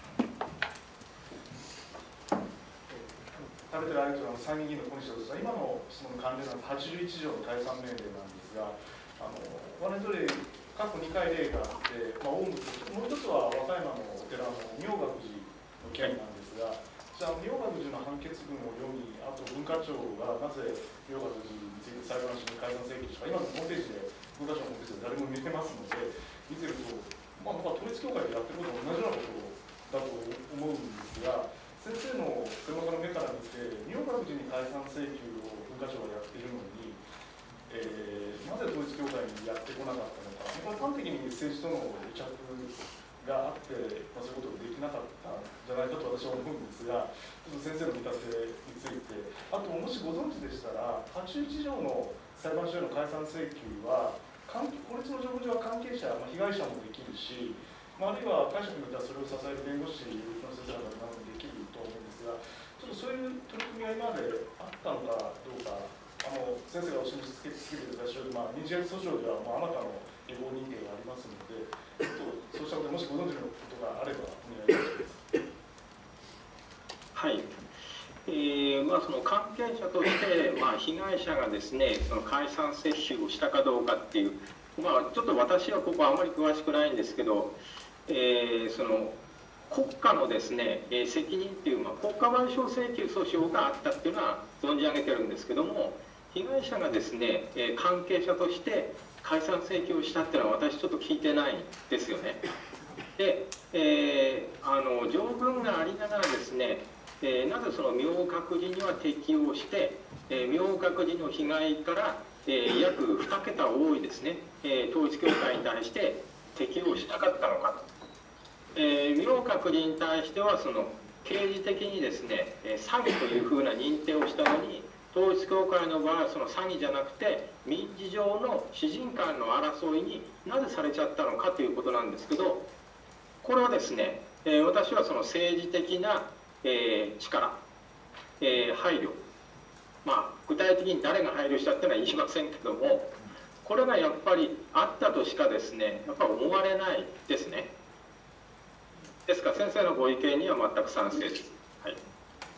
D: 食べてるありがとうございます。参議院議員の小西ですが、今の質問の関連なんですはちじゅういち条の解散命令なんですが、あの我々とで過去にかい例があって、まあ、大昔もう一つは和歌山のお寺の明覚寺の件なんですが、じゃあ明覚寺の判決文を読み、あと文化庁がなぜ明覚寺について裁判所に解散請求したか、今のホームページで文化庁のホームページで誰も見てますので、見てると、まあ、なんか統一教会でやってることと同じようなことだと思うんですが、先生の専門家の目から見て、明覚寺に解散請求を文化庁がやっているのに、えー、なぜ統一教会にやってこなかったのか、これ端的に政治との癒着があって、まあ、そういうことができなかったんじゃないかと私は思うんですが、ちょっと先生の見立てについて、あともしご存知でしたら、はちじゅういち条の裁判所への解散請求は、法律の条文上は関係者、まあ、被害者もできるし、まあ、あるいは解釈によってはそれを支える弁護士の先生などもできると思うんですが、ちょっとそういう取り組みが今まであったのかどうか、あの先生がお示しつけていただいた、まあ、民事訴訟では、まあ、あなたの違法認定がありますので、ちょっとそうしたことでもしご存知のことがあればお願いします。
C: はい。えーまあ、その関係者として、まあ、被害者がですね、その解散請求をしたかどうかっていう、まあ、ちょっと私はここあまり詳しくないんですけど、えー、その国家のですね、えー、責任っていう、まあ、国家賠償請求訴訟があったっていうのは存じ上げてるんですけども、被害者がですね、えー、関係者として解散請求をしたっていうのは私ちょっと聞いてないんですよね。で、えー、あの条文がありながらですね、えー、なぜその明覚寺には適用して、えー、明覚寺の被害から、えー、約に桁多いですね、えー、統一教会に対して適用しなかったのかと。えー、明覚寺に対してはその刑事的にですね、えー、詐欺というふうな認定をしたのに、統一教会の場合はその詐欺じゃなくて民事上の私人間の争いになぜされちゃったのかということなんですけど、これはですね、えー、私はその政治的なえー、力、えー、配慮、まあ、具体的に誰が配慮したっていうのは言いませんけども、これがやっぱりあったとしかですね、やっぱり思われないですね。ですから先生のご意見には全く賛成です。はい、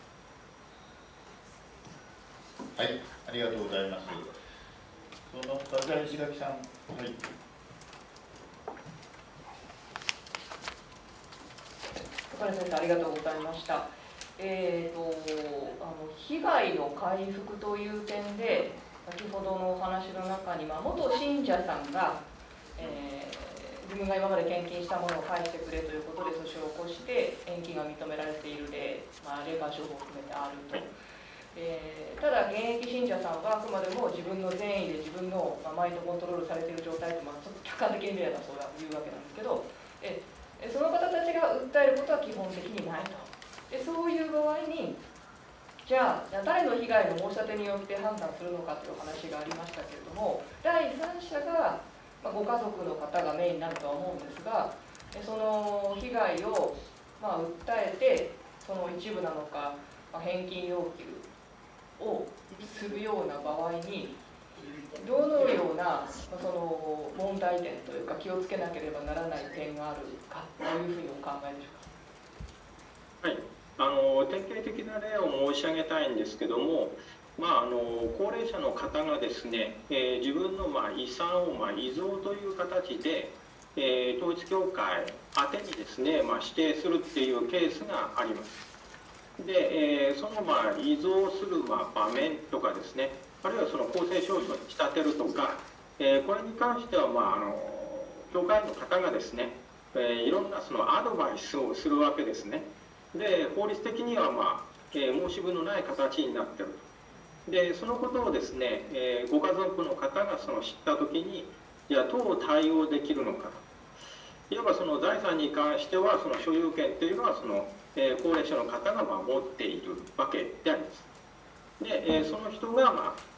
A: はい、ありがとうございます。その他、じゃあ石垣さん。はい。
B: 岡田先生、ありがとうございました。えーと、あの被害の回復という点で、先ほどのお話の中に、まあ、元信者さんが、えー、自分が今まで献金したものを返してくれということで訴訟を起こして、返金が認められている例、まあ、霊感商法を含めてあると。えー、ただ、現役信者さんはあくまでも自分の善意で自分の、まあ、マインドコントロールされている状態と、まあ、ちょっと客観的に見ればそういうわけなんですけど、えその方たちが訴えることは基本的にないと。でそういう場合に、じゃあ誰の被害の申し立てによって判断するのかという話がありましたけれども、第三者が、まあ、ご家族の方がメインになるとは思うんですが、その被害を、まあ、訴えて、その一部なのか、まあ、返金要求をするような場合に、どのような、まあ、その問題点というか、気をつけなければならない点があるかというふうにお考えでしょうか。
C: はい、あの典型的な例を申し上げたいんですけども、まあ、あの高齢者の方がですね、えー、自分のまあ遺産をまあ遺贈という形で、えー、統一教会宛てにですね、まあ、指定するっていうケースがあります。で、えー、そのまあ遺贈するまあ場面とかですね、あるいはその公正証書に仕立てるとか、えー、これに関しては、まあ、あの教会の方がですね、えー、いろんなそのアドバイスをするわけですね。で、法律的には、まあえー、申し分のない形になっている。で、そのことをですね、えー、ご家族の方がその知ったときに、じゃあどう対応できるのかと。いわばその財産に関しては、その所有権というのはその、えー、高齢者の方がまあ持っているわけであります。で、えー、その人が、まあ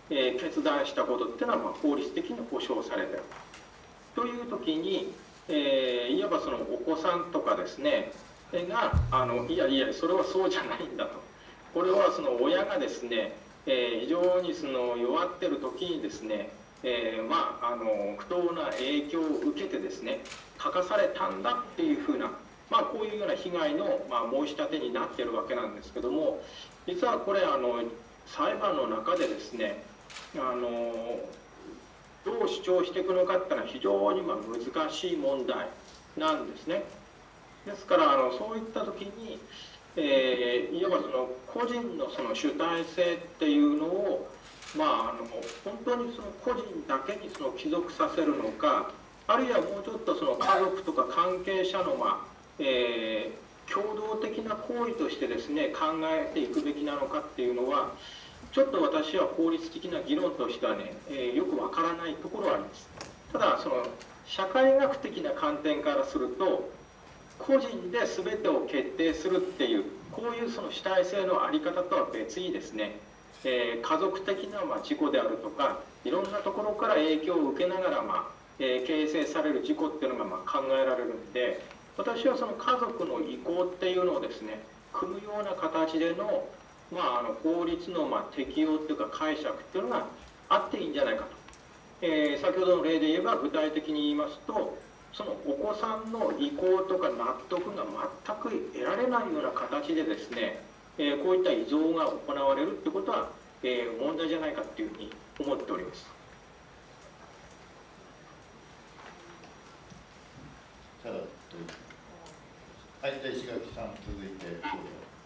C: えー、決断したことっていうのは、まあ、法律的に保障されているという時に、えー、いわばそのお子さんとかですねがあのいやいやそれはそうじゃないんだと、これはその親がですね、えー、非常にその弱ってる時にですね、えー、まああの不当な影響を受けてですね書かされたんだっていうふうな、まあ、こういうような被害の、まあ、申し立てになっているわけなんですけども、実はこれあの裁判の中でですねあのどう主張していくのかっていうのは非常にまあ難しい問題なんですね。ですからあのそういった時に、えー、いわばその個人のその主体性っていうのを、まあ、あの本当にその個人だけにその帰属させるのか、あるいはもうちょっとその家族とか関係者の、まあえー、共同的な行為としてですね考えていくべきなのかっていうのは、ちょっと私は法律的な議論としてはね、えー、よくわからないところはあります。ただその社会学的な観点からすると、個人で全てを決定するっていうこういうその主体性の在り方とは別にですね、えー、家族的なまあ事故であるとかいろんなところから影響を受けながら、まあえー、形成される事故っていうのがまあ考えられるんで、私はその家族の意向っていうのをですね組むような形でのまあ、あの法律のまあ適用というか解釈っていうのがあっていいんじゃないかと、えー、先ほどの例で言えば具体的に言いますと、そのお子さんの意向とか納得が全く得られないような形でですね、えー、こういった遺贈が行われるってことは、えー、問題じゃないかっていうふうに思っております。
A: はい、じゃあ石垣さん続いてどうぞ。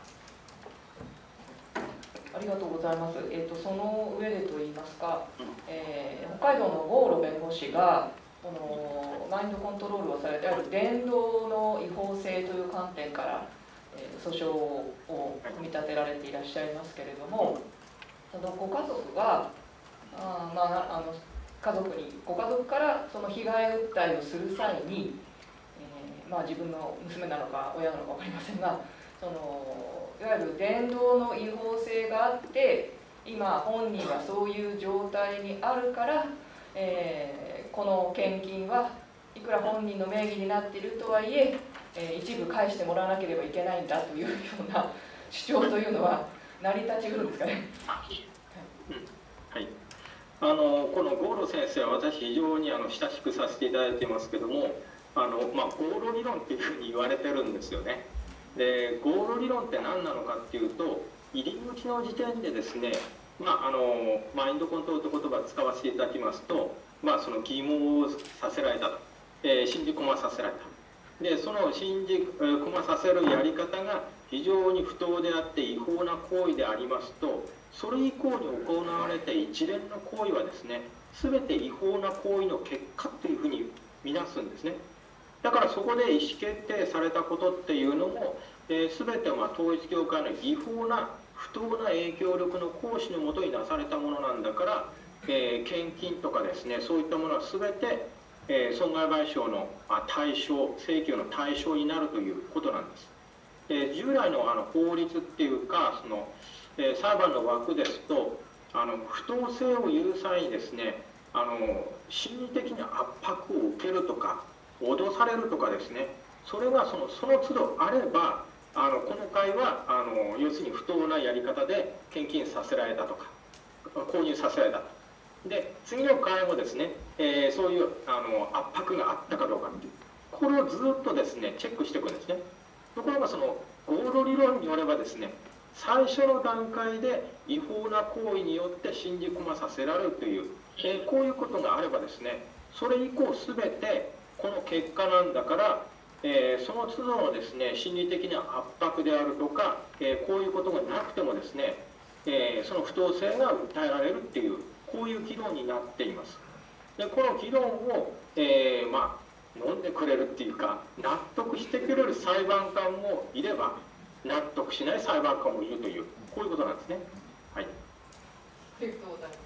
F: ありがとうございます。えーと、その上でといいますか、えー、北海道の郷路弁護士がこのマインドコントロールをされてある伝道の違法性という観点から、えー、訴訟を組み立てられていらっしゃいますけれども、そのご家族があ、まあ、あの家族にご家族からその被害訴えをする際に、えーまあ、自分の娘なのか親なのか分かりませんが、そのいわゆる伝道の違法性があって今本人がそういう状態にあるから、えー、この献金はいくら本人の名義になっているとはいええー、一部返してもらわなければいけないんだというような主張というのは成り立ちうるんですかね。
C: はい、あのこの郷路先生は私非常にあの親しくさせていただいていますけども、あの、まあ、郷路理論っていうふうに言われてるんですよね。で郷路理論って何なのかっていうと、入り口の時点でですね、まあ、あのマインドコントロールという言葉を使わせていただきますと、まあ、その疑問をさせられたと、えー、信じ込まさせられた。でその信じ込まさせるやり方が非常に不当であって違法な行為でありますと、それ以降に行われた一連の行為はですね全て違法な行為の結果というふうに見なすんですね。だからそこで意思決定されたことっていうのも、えー、全ては統一教会の違法な不当な影響力の行使のもとになされたものなんだから、えー、献金とかですねそういったものは全て、えー、損害賠償の対象請求の対象になるということなんです。えー、従来のあの法律っていうかその、えー、裁判の枠ですとあの不当性を言う際にですねあの心理的な圧迫を受けるとか脅されるとかですね、それがそのその都度あればあのこの会はあの要するに不当なやり方で献金させられたとか購入させられたと。で次の会もですね、えー、そういうあの圧迫があったかどうかっていうこれをずっとですねチェックしていくんですね。ところがその郷路理論によればですね最初の段階で違法な行為によって信じ込まさせられるという、えー、こういうことがあればですねそれ以降全てこの結果なんだから、えー、その都度のですね心理的な圧迫であるとか、えー、こういうことがなくてもですね、えー、その不当性が訴えられるっていうこういう議論になっています。でこの議論を、えー、まあ飲んでくれるっていうか納得してくれる裁判官もいれば納得しない裁判官もいるというこういうことなんですね。はい。
F: ありがとうございます。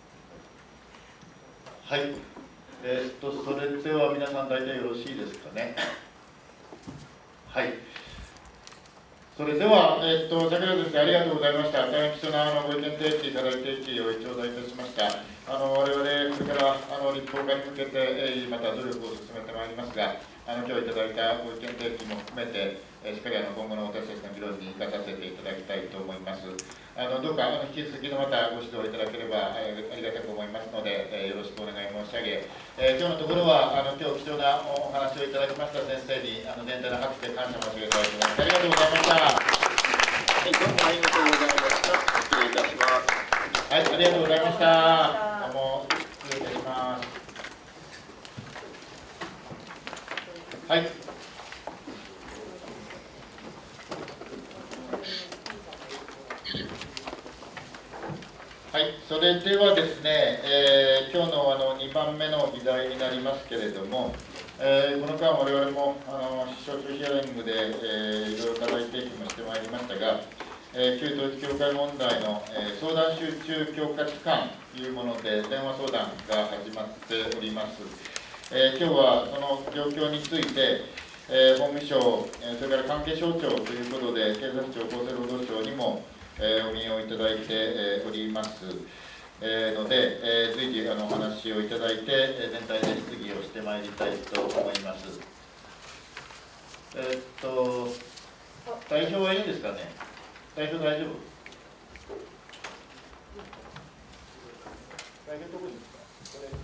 A: はい。えー、っとそれでは皆さん大体よろしいですかね。はい。 それでは、えっと、先ほどですね、ありがとうございました。大変貴重なあのご意見提起いただいて、提起を頂戴いたしました。あの我々、これからあの立法化に向けて、えー、また努力を進めてまいりますが、あの今日いただいたご意見提起も含めて、えー、しっかりあの今後の私たちの議論に生かさせていただきたいと思います。あのどうかあの引き続きのまたご指導いただければありがたく思いますので、えー、よろしくお願い申し上げ、えー、今日のところはあの今日貴重なお話をいただきました先生にあの全体の拍手で感謝申し上げたいと思います。ありがとうございました。
C: はい、どうもありがとうございました。失礼いたします。
A: はい、ありがとうございました。どうも失礼いたします。はい。はい、それではですね、えー、今日のあのにばんめの議題になりますけれども、えー、この間、我々もあの省庁ヒアリングで、えー、いろいろ課題提起もしてまいりましたが、えー、旧統一教会問題の、えー、相談集中強化期間というもので、電話相談が始まっております。えー、今日はその状況について、えー、法務省、えー、それから関係省庁ということで、警察庁、厚生労働省にも、えー、お見えをいただいて、えー、おります、えー、ので、えー、随時あのお話をいただいて、えー、全体で質疑をしてまいりたいと思います。えー、っと、代表はいいですかね。代表大丈夫？代表どこですか？これ。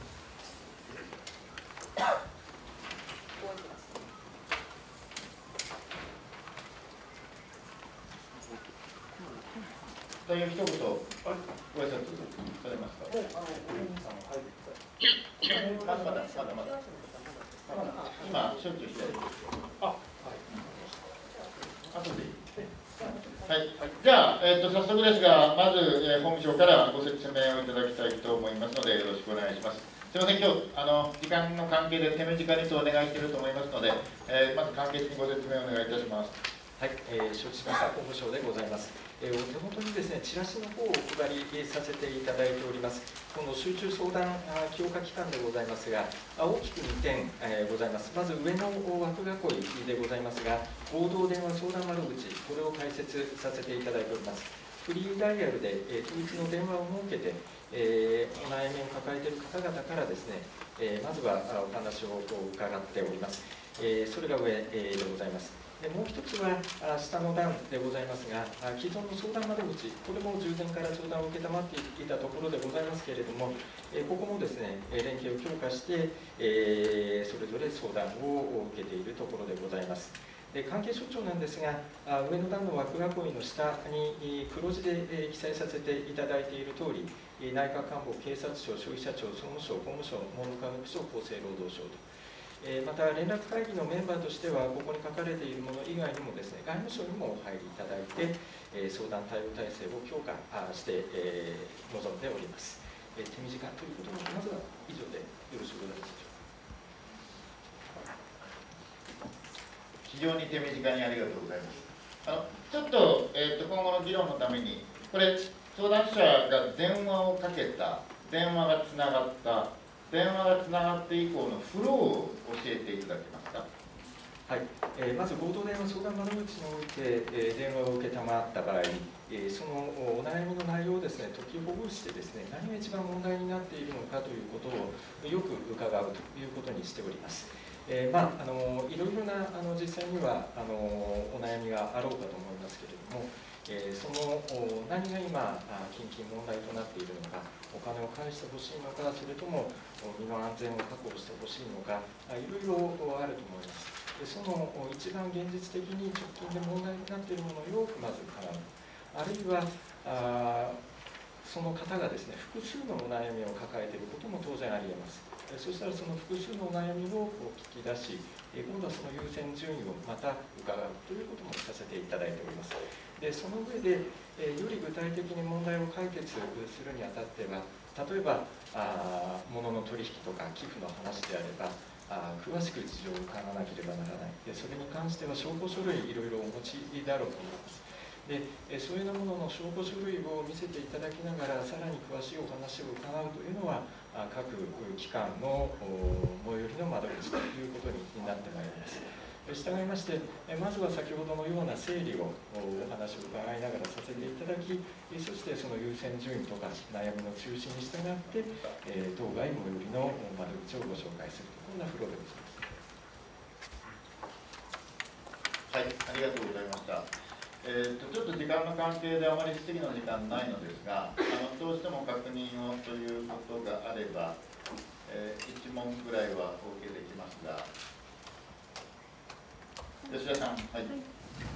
A: 代表一言、ご挨拶されますか。もうあのお兄さん入ってください。まだまだまだまだ。今処理してる。あ、はい。後でいい。はい。じゃあ、えっと早速ですが、まず、えー、法務省からご説明をいただきたいと思いますので、よろしくお願いします。すみません、今日あの時間の関係で手短にとお願いしていると思いますので、えー、まず簡潔にご説明をお願いいたします。
G: はい、えー、承知しました法務省でございます。えー、お手元にですね、チラシの方をお配りさせていただいております。この集中相談強化期間でございますが、大きくにてん、えー、ございます。まず上の枠囲いでございますが、合同電話相談窓口、これを開設させていただいております。フリーダイヤルで、えー、統一の電話を設けて、えー、お悩みを抱えている方々からですね、えー、まずはお話を伺っております。えー、それが上、えー、でございます。でもう一つは下の段でございますが、既存の相談窓口、これも従前から相談を承っていたところでございますけれども、ここもですね、連携を強化して、それぞれ相談を受けているところでございます。で関係省庁なんですが、上の段の枠囲いの下に黒字で記載させていただいているとおり、内閣官房、警察庁、消費者庁、総務省、法務省、文部科学省、厚生労働省と。また連絡会議のメンバーとしては、ここに書かれているもの以外にもですね、外務省にもお入りいただいて、相談対応体制を強化して臨んでおります。手短ということで、まずは以上でよろしくお願いします。
A: 非常に手短にありがとうございます。あのちょっと、えー、と今後の議論のために、これ、相談者が電話をかけた、電話がつながった。電話がつながって以降のフローを教えていただけますか。
G: はい、えー、まず合同電話相談窓口において、えー、電話を受けたまった場合、えー、そのお悩みの内容をですね、解きほぐしてですね、何が一番問題になっているのかということをよく伺うということにしております。えー、まああのいろいろなあの実際にはあのお悩みがあろうかと思いますけれども、えー、その何が今近々問題となっているのか、お金を返してほしいのか、それとも身の安全を確保してほしいのか、いろいろあると思います。でその一番現実的に直近で問題になっているものをよくまず絡む、あるいはあその方がですね、複数のお悩みを抱えていることも当然ありえます。そしたらその複数のお悩みを聞き出し、今度はその優先順位をまた伺うということもさせていただいております。でその上で、えより具体的に問題を解決するにあたっては、例えばあ物の取引とか寄付の話であれば、あ詳しく事情を伺わなければならない。でそれに関しては証拠書類いろいろお持ちだろうと思います。でそういうようなものの証拠書類を見せていただきながら、さらに詳しいお話を伺うというのは、各機関の最寄りの窓口ということになってまいります。 したがいまして、まずは先ほどのような整理をお話を伺いながらさせていただき、そしてその優先順位とか悩みの中心に従って、当該最寄りの窓口をご紹介する、こんなフローでございます。
A: はい、ありがとうございました。えー、とちょっと時間の関係であまり質疑の時間ないのですが、あのどうしても確認をということがあれば、えー、いち問くらいはお受けできますが、吉田さん、はい。はい、
H: す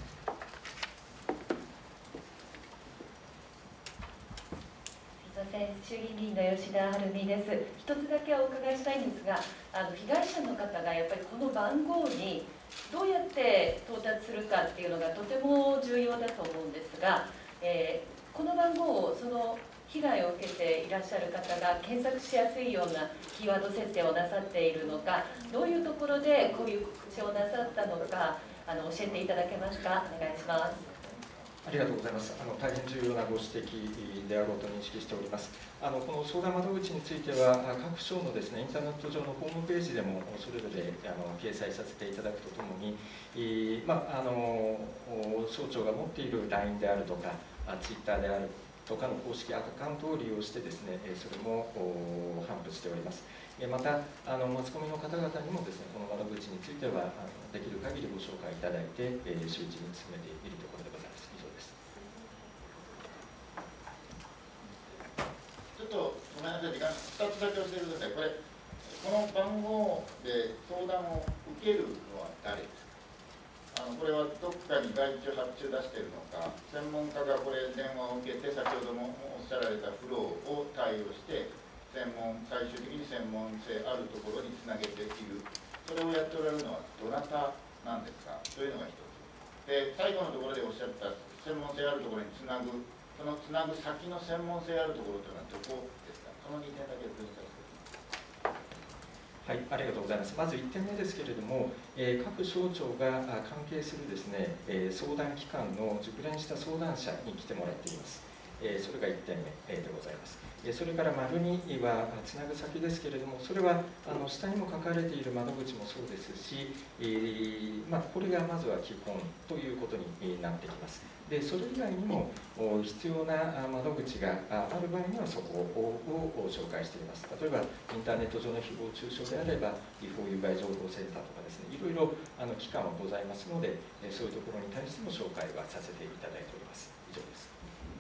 H: みません、衆議院議員の吉田晴美です。一つだけお伺いしたいんですが、あの被害者の方がやっぱりこの番号にどうやって到達するかっていうのがとても重要だと思うんですが、えー、この番号をその被害を受けていらっしゃる方が検索しやすいようなキーワード設定をなさっているのか、どういうところでこういう告知をなさったのか、あの教えていただけますか。お願いします。
G: ありがとうございます。あの大変重要なご指摘であろうと認識しております。あのこの相談窓口については、各省のですね、インターネット上のホームページでもそれぞれあの掲載させていただくとともに、えーまあ、あの省庁が持っている ライン であるとか、ツイッターであるとかの公式アカウントを利用してですね、それも頒布しております。また、あのマスコミの方々にもですね、この窓口についてはできる限りご紹介いただいて、周知に進めているところでございます。以上です。
A: ちょっとごめんなさい、時間ふたつだけ教えてください。これ、この番号で相談を受けるのは誰ですか？あのこれはどっかに外注発注出しているのか、専門家がこれ電話を受けて、先ほどもおっしゃられたフローを対応して、専門最終的に専門性あるところにつなげている、それをやっておられるのはどなたなんですかというのが一つ。で、最後のところでおっしゃった専門性あるところにつなぐ、そのつなぐ先の専門性あるところというのはどこですか？そのにてんだけ分析してください。
G: はい、ありがとうございます。まずいってんめですけれども、えー、各省庁が関係するですね、えー、相談機関の熟練した相談者に来てもらっています。えー、それがいってんめ、えー、でございます。えー、それから丸にはつなぐ先ですけれども、それはあの下にも書かれている窓口もそうですし、えーまあ、これがまずは基本ということになってきます。で、それ以外にも必要な窓口がある場合にはそこを紹介しています。例えば、インターネット上の誹謗中傷であれば、違法有害情報センターとかですね、いろいろあの機関はございますので、そういうところに対しても紹介はさせていただいております。以上です。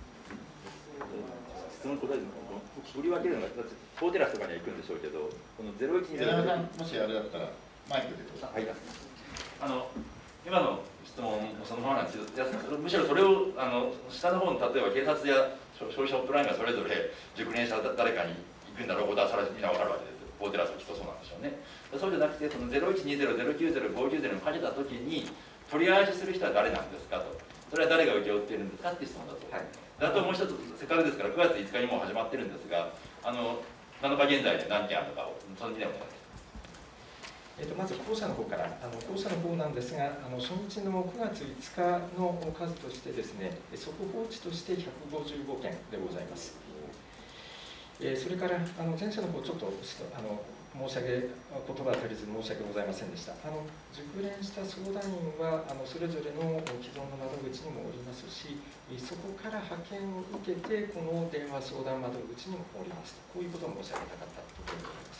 I: 質問答えるの振り分けるのが、フォーテラスとかには行くんでしょうけど、このゼロいちにゼロ
A: 柳さん、もしあれだったら、マイクでどうぞ。
I: はい。
E: あの今の質問もそのままなんですけど、むしろそれをあの下の方に例えば警察や消費者ホットラインがそれぞれ熟練した誰かに行くんだろうことはそれはみんな分かるわけです。フォーテラスはきっとそうなんでしょうね。そうじゃなくて、そのゼロいちにゼロ、ゼロきゅうゼロ、ごきゅうゼロにかけたときにトリアージする人は誰なんですかと、それは誰が請け負っているんですかっていう質問だと。はい、あともう一つ、せっかくですからくがついつかにもう始まってるんですが、あのなのか現在で何件あるのかをそのにでお願いします。
G: えー、とまず後者の方から、あの後者の方なんですが、あの初日のくがついつかの数としてですね、速報値としてひゃくごじゅうごけんでございます。えー、それからあの前者の方ちょっとあの申し上げ言葉足りず申し訳ございませんでした。あの熟練した相談員はあのそれぞれの既存の窓口にもおりますし、そこから派遣を受けてこの電話相談窓口にもおりますと、こういうことを申し上げたかったところでございます。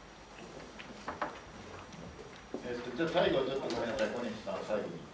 A: えっと、じゃあ最後ちょっとごめんなさい、小西さん、最後に。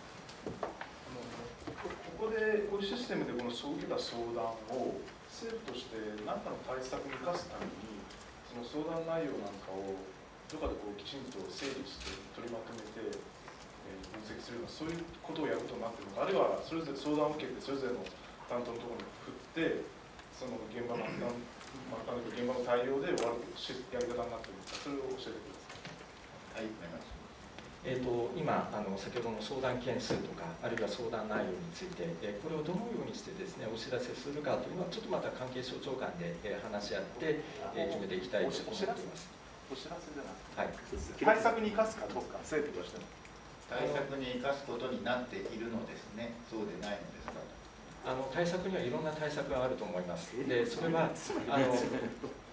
D: ここで、こういうシステムでこの受けた相談を政府として何かの対策に生かすために、その相談内容なんかをどこかでこうきちんと整理して取りまとめて、えー、分析するような、そういうことをやることになっているのか、あるいはそれぞれ相談を受けて、それぞれの担当のところに振って、その現場の、まあ、現場の対応で終わるやり方になっているのか、それを教えてください。
A: はい、お願いします。
G: えー、と今あの、先ほどの相談件数とか、あるいは相談内容について、えー、これをどのようにしてですね、お知らせするかというのは、ちょっとまた関係省庁間で、えー、話し合って、えー、決めていきたいと思っています。
D: お知らせじゃなくて、
G: はい、
D: 対策に生かすかどうか、政府としての。
A: 対策に生かすことになっているのですね、そうでないのですか。
G: あの対策にはいろんな対策があると思います。で、それはあの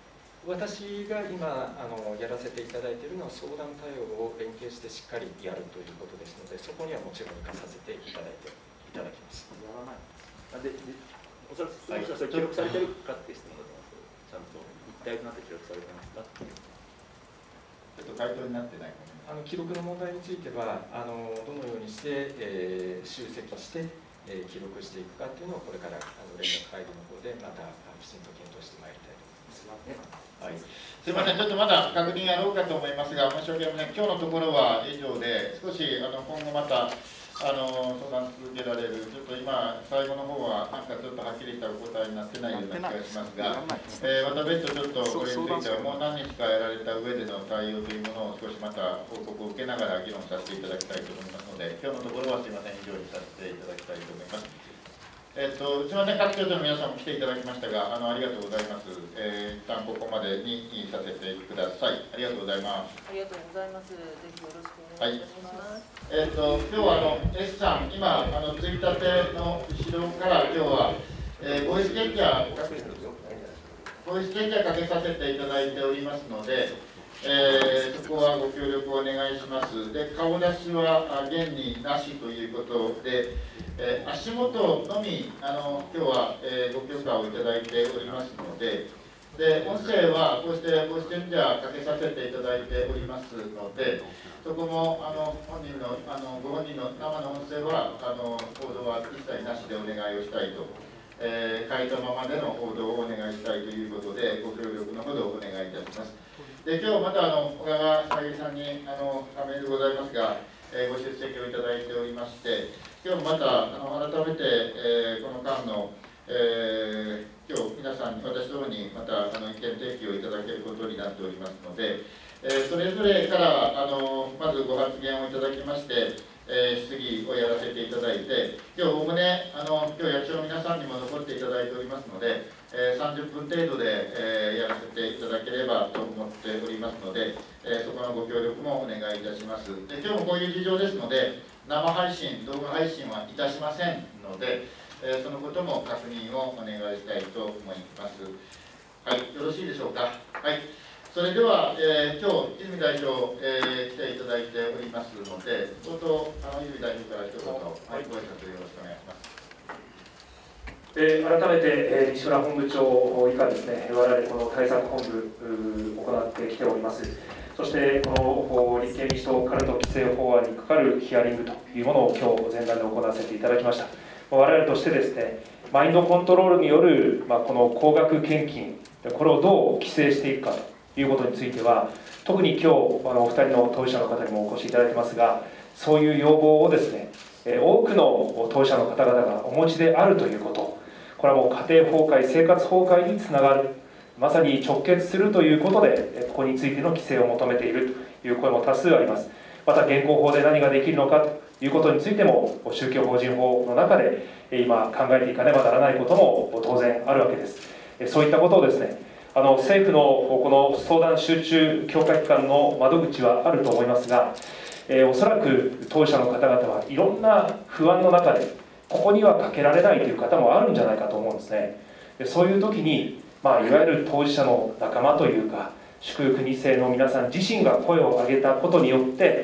G: 私が今あのやらせていただいているのは相談対応を連携してしっかりやるということですので、そこにはもちろん行かさせていただいていただきます。
I: やらないででおそらくそれそれ記録されてるかって質問だと思います。ちゃんと一体となって記録されてますか。
A: ちょっと回答になってないか
G: あの記録の問題についてはあのどのようにして、えー、集積して、えー、記録していくかというのをこれからあの連絡会議の方でまたきちんと検討してまいりたいと思います。
A: はい、すみません、ちょっとまだ確認やろうかと思いますが、申し訳ありません、今日のところは以上で、少しあの今後またあの相談続けられる、ちょっと今、最後の方は、なんかちょっとはっきりしたお答えになってないような気がしますが、えー、また別途ちょっとこれについては、もう何日かやられた上での対応というものを少しまた報告を受けながら議論させていただきたいと思いますので、今日のところはすみません、以上にさせていただきたいと思います。えっと、すみません、各庁長の皆さんも来ていただきましたが、あのありがとうございます。えー、一旦ここまでにさせてください。ありがとうございます。
B: ありがとうございます。ぜひよろしくお願いいたします。
A: はい、えっと、今日はあの S さん、今あのついたての後ろから今日は、えー、ボイスケンキャーボイスケンキャーかけさせていただいておりますので、えー、そこはご協力をお願いします。で、顔出しは現になしということで、えー、足元のみあの今日は、えー、ご許可をいただいておりますので、で音声はこうしてボイスチェンジャーかけさせていただいておりますので、そこもあの本人のあのご本人の生の音声はあの報道は一切なしでお願いをしたいと、えー、書いたままでの報道をお願いしたいということで、ご協力のほどお願いいたします。で今日またあの小川さゆりさんにあのメールございますが、えー、ご出席をいただいておりまして、今日またあの改めて、えー、この間の、えー、今日皆さんに私どもにまたあの意見提起をいただけることになっておりますので、えー、それぞれからあのまずご発言をいただきまして、えー、質疑をやらせていただいて、今日おおむねあの今日役所の皆さんにも残っていただいておりますので、えー、さんじゅっぷん程度で、えー、やらせていただければと思っておりますので、えー、そこのご協力もお願いいたします。で今日もこういう事情ですので、生配信、動画配信はいたしませんので、えー、そのことも確認をお願いしたいと思います。はい、よろしいでしょうか。はい、それでは、えー、今日、泉代表、えー、来ていただいておりますので、冒頭、あの泉代表から一言、はい、ご挨拶よろしくお願いします。
J: えー、改めて、えー、西村本部長以下ですね、我々この対策本部行ってきております。そしてこの立憲民主党カルト規制法案にかかるヒアリングというものを今日前段で行わせていただきました。我々としてですね、マインドコントロールによる、まあ、この高額献金、これをどう規制していくかということについては、特に今日あのお二人の当事者の方にもお越しいただいてますが、そういう要望をですね、多くの当事者の方々がお持ちであるということ、これはもう家庭崩壊、生活崩壊につながる。まさに直結するということで、ここについての規制を求めているという声も多数あります。また、現行法で何ができるのかということについても、宗教法人法の中で今考えていかねばならないことも当然あるわけです。そういったことをですね、あの政府のこの相談集中強化機関の窓口はあると思いますが、えおそらく当事者の方々はいろんな不安の中で、ここにはかけられないという方もあるんじゃないかと思うんですね。そういう時にまあ、いわゆる当事者の仲間というか、祝福に世の皆さん自身が声を上げたことによって、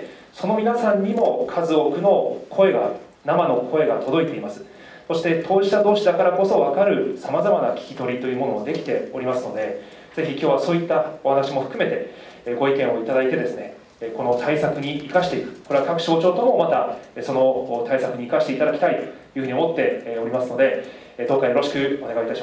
J: その皆さんにも数多くの声が、生の声が届いています。そして当事者同士だからこそ分かるさまざまな聞き取りというものもできておりますので、ぜひ今日はそういったお話も含めて、ご意見をいただいてですね、この対策に生かしていく、これは各省庁ともまたその対策に生かしていただきたいというふうに思っておりますので、どうかよろしくお願いいたします。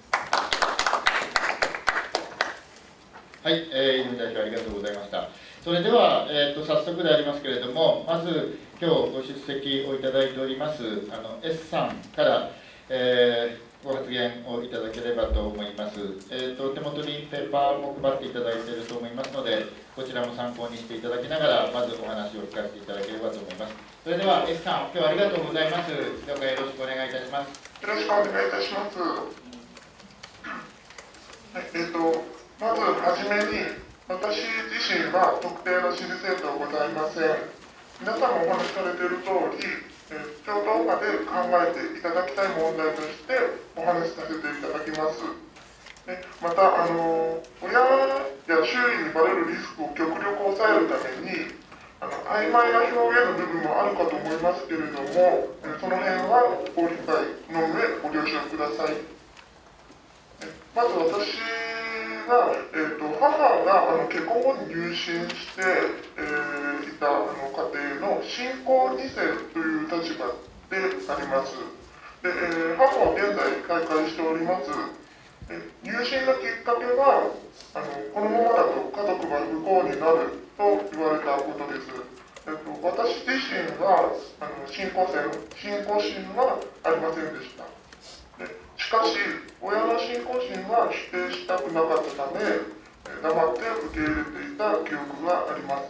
A: はい、えー、泉代表ありがとうございました。それでは、えー、と早速でありますけれども、まず今日ご出席をいただいておりますあの S さんから、えー、ご発言をいただければと思います。えー、と手元にペーパーも配っていただいていると思いますので、こちらも参考にしていただきながら、まずお話を聞かせていただければと思います。それでは S さん、今日はありがとうございます。どうかよろしくお願いいたします。
K: よろしくお願いいたします。はい、えーとまずはじめに、私自身は特定の私立生徒はございません。皆さんもお話しされている通り、えー、超動画で考えていただきたい問題としてお話しさせていただきます。 また、あの親や周囲にバレるリスクを極力抑えるために、あの曖昧な表現の部分もあるかと思いますけれども、その辺はご理解の上ご了承ください。まず私が、えー、と母があの結婚後に入信して、えー、いたあの家庭の信仰に世という立場であります。で、えー、母は現在開会しております。入信のきっかけはあのこのままだと家族が不幸になると言われたことです。えっと、私自身はあの信仰心信仰心はありませんでした。でしかし親の信仰心は否定したくなかったため黙って受け入れていた記憶があります。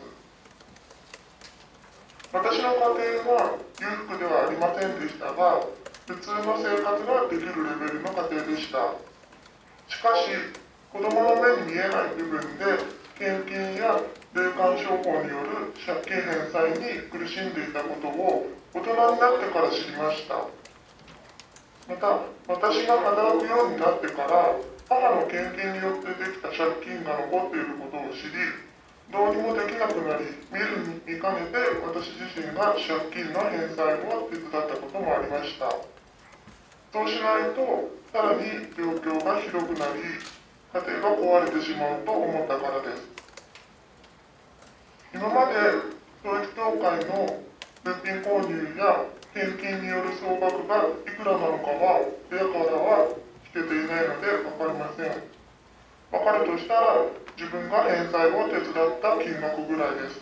K: 私の家庭は裕福ではありませんでしたが、普通の生活ができるレベルの家庭でした。しかし子どもの目に見えない部分で献金や霊感商法による借金返済に苦しんでいたことを大人になってから知りました。また私が働くようになってから母の献金によってできた借金が残っていることを知り、どうにもできなくなり見るに見かねて私自身が借金の返済を手伝ったこともありました。そうしないとさらに状況がひどくなり家庭が壊れてしまうと思ったからです。今まで統一教会の物品購入や献金による総額がいくらなのかは親からは聞けていないので分かりません。分かるとしたら自分が返済を手伝った金額ぐらいです。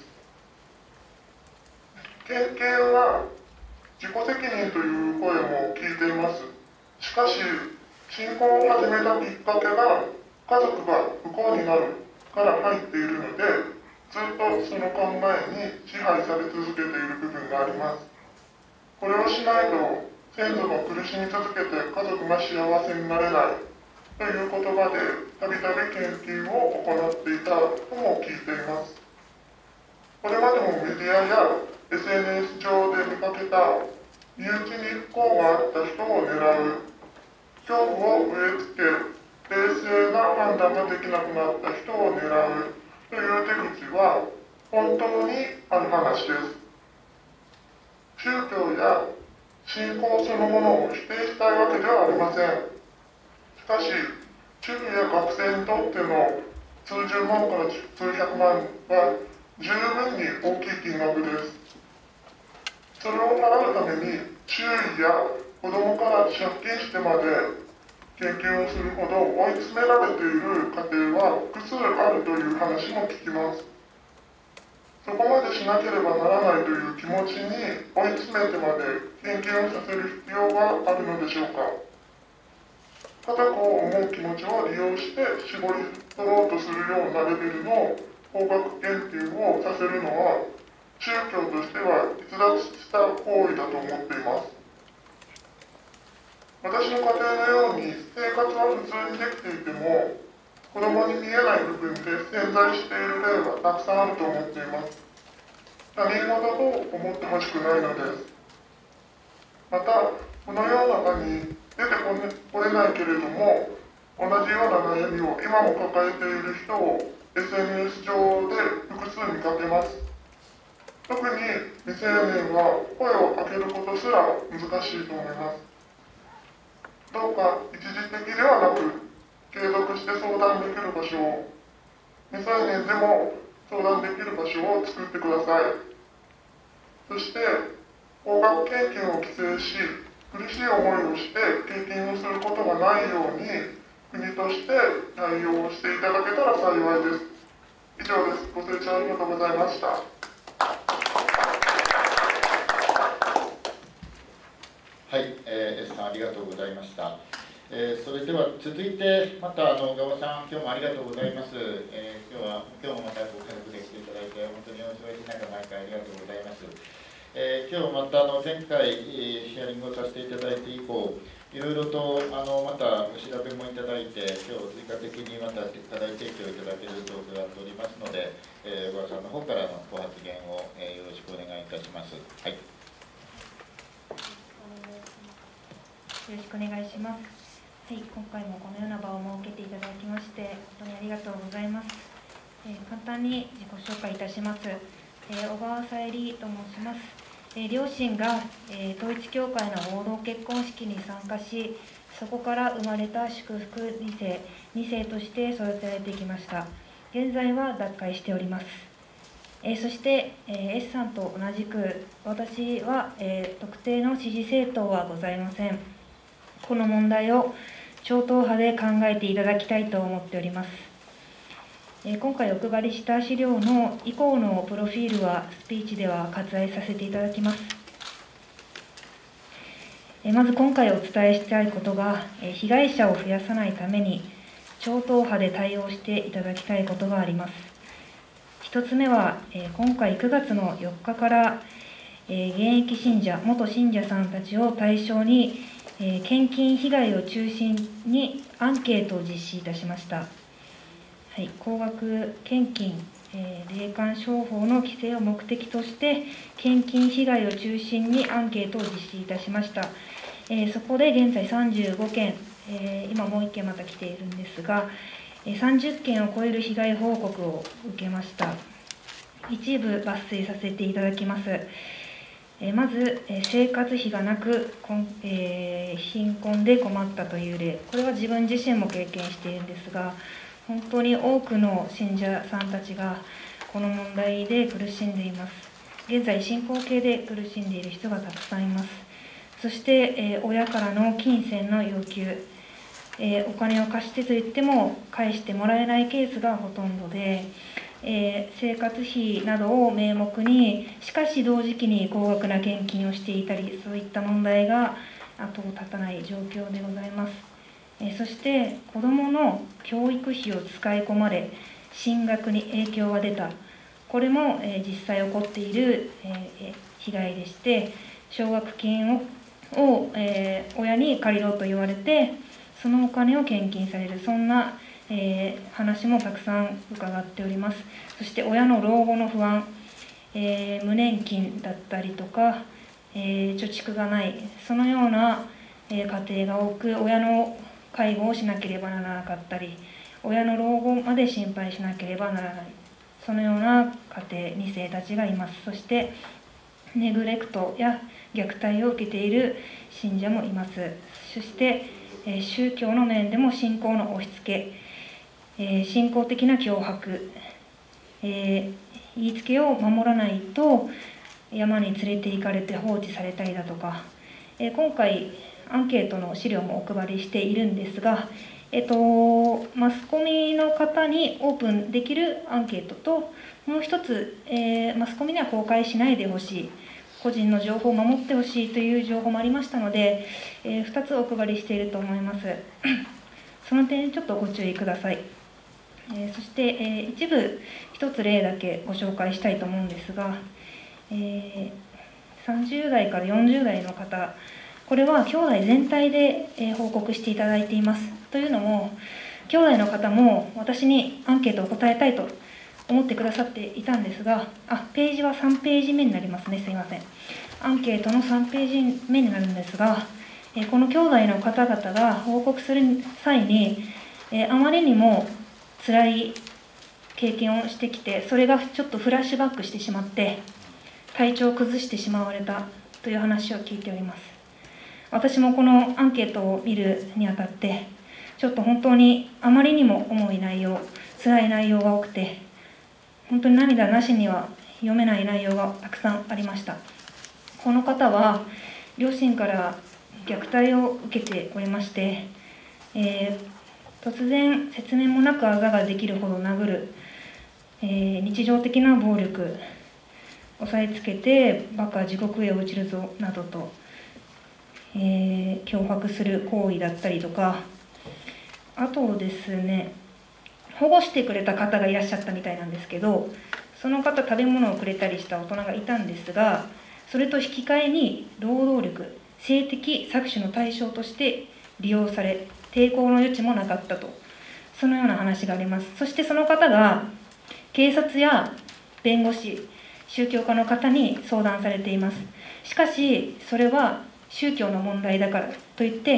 K: 献金は自己責任という声も聞いています。しかし信仰を始めたきっかけが家族が不幸になるから入っているので、ずっとその考えに支配され続けている部分があります。これをしないと先祖も苦しみ続けて家族が幸せになれないという言葉でたびたび献金を行っていたとも聞いています。これまでもメディアや エスエヌエス 上で見かけた身内に不幸があった人を狙う、恐怖を植え付け冷静な判断ができなくなった人を狙うという手口は本当にある話です。宗教や信仰そのものを否定したいわけではありません。しかし、主婦や学生にとっての数十万から数百万は十分に大きい金額です。それを払うために周囲や子供から借金してまで献金をするほど追い詰められている家庭は複数あるという話も聞きます。そこまでしなければならないという気持ちに追い詰めてまで献金をさせる必要があるのでしょうか。家族を思う気持ちを利用して絞り取ろうとするようなレベルの高額献金をさせるのは宗教としては逸脱した行為だと思っています。私の家庭のように生活は普通にできていても子供に見えない部分で潜在している例はたくさんあると思っています。他人事だと思ってほしくないのです。また、この世の中に出てこれないけれども、同じような悩みを今も抱えている人を エスエヌエス 上で複数見かけます。特に未成年は声を上げることすら難しいと思います。どうか一時的ではなく、継続して相談できる場所を、未成年でも相談できる場所を作ってください。そして、高額献金を規制し、苦しい思いをして献金をすることがないように、国として対応していただけたら幸いです。以上です。ご清聴ありがとうございました。
A: はい、えー、S さんありがとうございました。えー、それでは続いてまたあの馬場さん今日もありがとうございます。えー、今日は今日もまたご家族で来ていただいて本当にお忙しい中毎回ありがとうございます。えー、今日またあの前回、えー、ヒアリングをさせていただいて以降いろいろとあのまたお調べもいただいて今日追加的にまた課題提供いただけると伺っておりますので、えー、馬場さんの方からのご発言を、えー、よろしくお願いいたします。はい。
L: よろしくお願いします。 はい、今回もこのような場を設けていただきまして本当にありがとうございます。えー、簡単に自己紹介いたします。えー、小川さゆりと申します。えー、両親が、えー、統一教会の合同結婚式に参加し、そこから生まれた祝福に世、に世として育てられてきました。現在は脱会しております。えー、そして、えー、S さんと同じく私は、えー、特定の支持政党はございません。この問題を超党派で考えていただきたいと思っております。えー、今回お配りした資料の以降のプロフィールはスピーチでは割愛させていただきます。えー、まず今回お伝えしたいことが、えー、被害者を増やさないために超党派で対応していただきたいことがあります。一つ目は、えー、今回くがつのよっかから、えー、現役信者、元信者さんたちを対象に、えー、献金被害を中心にアンケートを実施いたしました。はい、高額献金、えー、霊感商法の規制を目的として献金被害を中心にアンケートを実施いたしました。えー、そこで現在さんじゅうごけん、えー、今もういっけんまた来ているんですが、えー、さんじゅっけんを超える被害報告を受けました。一部抜粋させていただきます。えー、まず、えー、生活費がなく、えー、貧困で困ったという例、これは自分自身も経験しているんですが、本当に多くの信者さんたちがこの問題で苦しんでいます。現在進行形で苦しんでいる人がたくさんいます。そして、えー、親からの金銭の要求、えー、お金を貸してと言っても返してもらえないケースがほとんどで、えー、生活費などを名目に、しかし同時期に高額な献金をしていたり、そういった問題が後を絶たない状況でございます。えー、そして子どもの教育費を使い込まれ、進学に影響が出た、これも、えー、実際起こっている、えー、被害でして、奨学金をを、えー、親に借りろと言われて、そのお金を献金される、そんな、えー、話もたくさん伺っております。そして親の老後の不安、えー、無年金だったりとか、えー、貯蓄がない、そのような、えー、家庭が多く、親の介護をしなければならなかったり、親の老後まで心配しなければならない、そのような家庭に世たちがいます。そしてネグレクトや虐待を受けている信者もいます。そして、えー、宗教の面でも信仰の押し付け、えー、信仰的な脅迫、えー、言いつけを守らないと山に連れて行かれて放置されたりだとか、えー、今回アンケートの資料もお配りしているんですが、えーと、マスコミの方にオープンできるアンケートと、もう一つ、えー、マスコミには公開しないでほしい、個人の情報を守ってほしいという情報もありましたので、えー、ふたつお配りしていると思います。その点ちょっとご注意ください。えー、そして、えー、一部一つ例だけご紹介したいと思うんですが、えー、さんじゅうだいからよんじゅうだいの方、これは兄弟全体で、えー、報告していただいています。というのも、兄弟の方も私にアンケートを答えたいと思ってくださっていたんですが、あ、ページはさんページ目になりますね、すいません。アンケートのさんページ目になるんですが、えー、この兄弟の方々が報告する際に、えー、あまりにも辛い経験をしてきて、それがちょっとフラッシュバックしてしまって、体調を崩してしまわれたという話を聞いております。私もこのアンケートを見るにあたって、ちょっと本当にあまりにも重い内容、辛い内容が多くて、本当に涙なしには読めない内容がたくさんありました。この方は両親から虐待を受けておりまして、えー、突然説明もなくあざができるほど殴る、えー、日常的な暴力、押さえつけてバカ地獄へ落ちるぞなどと、えー、脅迫する行為だったりとか、あとですね、保護してくれた方がいらっしゃったみたいなんですけど、その方食べ物をくれたりした大人がいたんですが、それと引き換えに労働力、性的搾取の対象として利用され、抵抗の余地もなかったと、そのような話があります。そしてその方が警察や弁護士、宗教家の方に相談されています。しかしそれは宗教の問題だからといって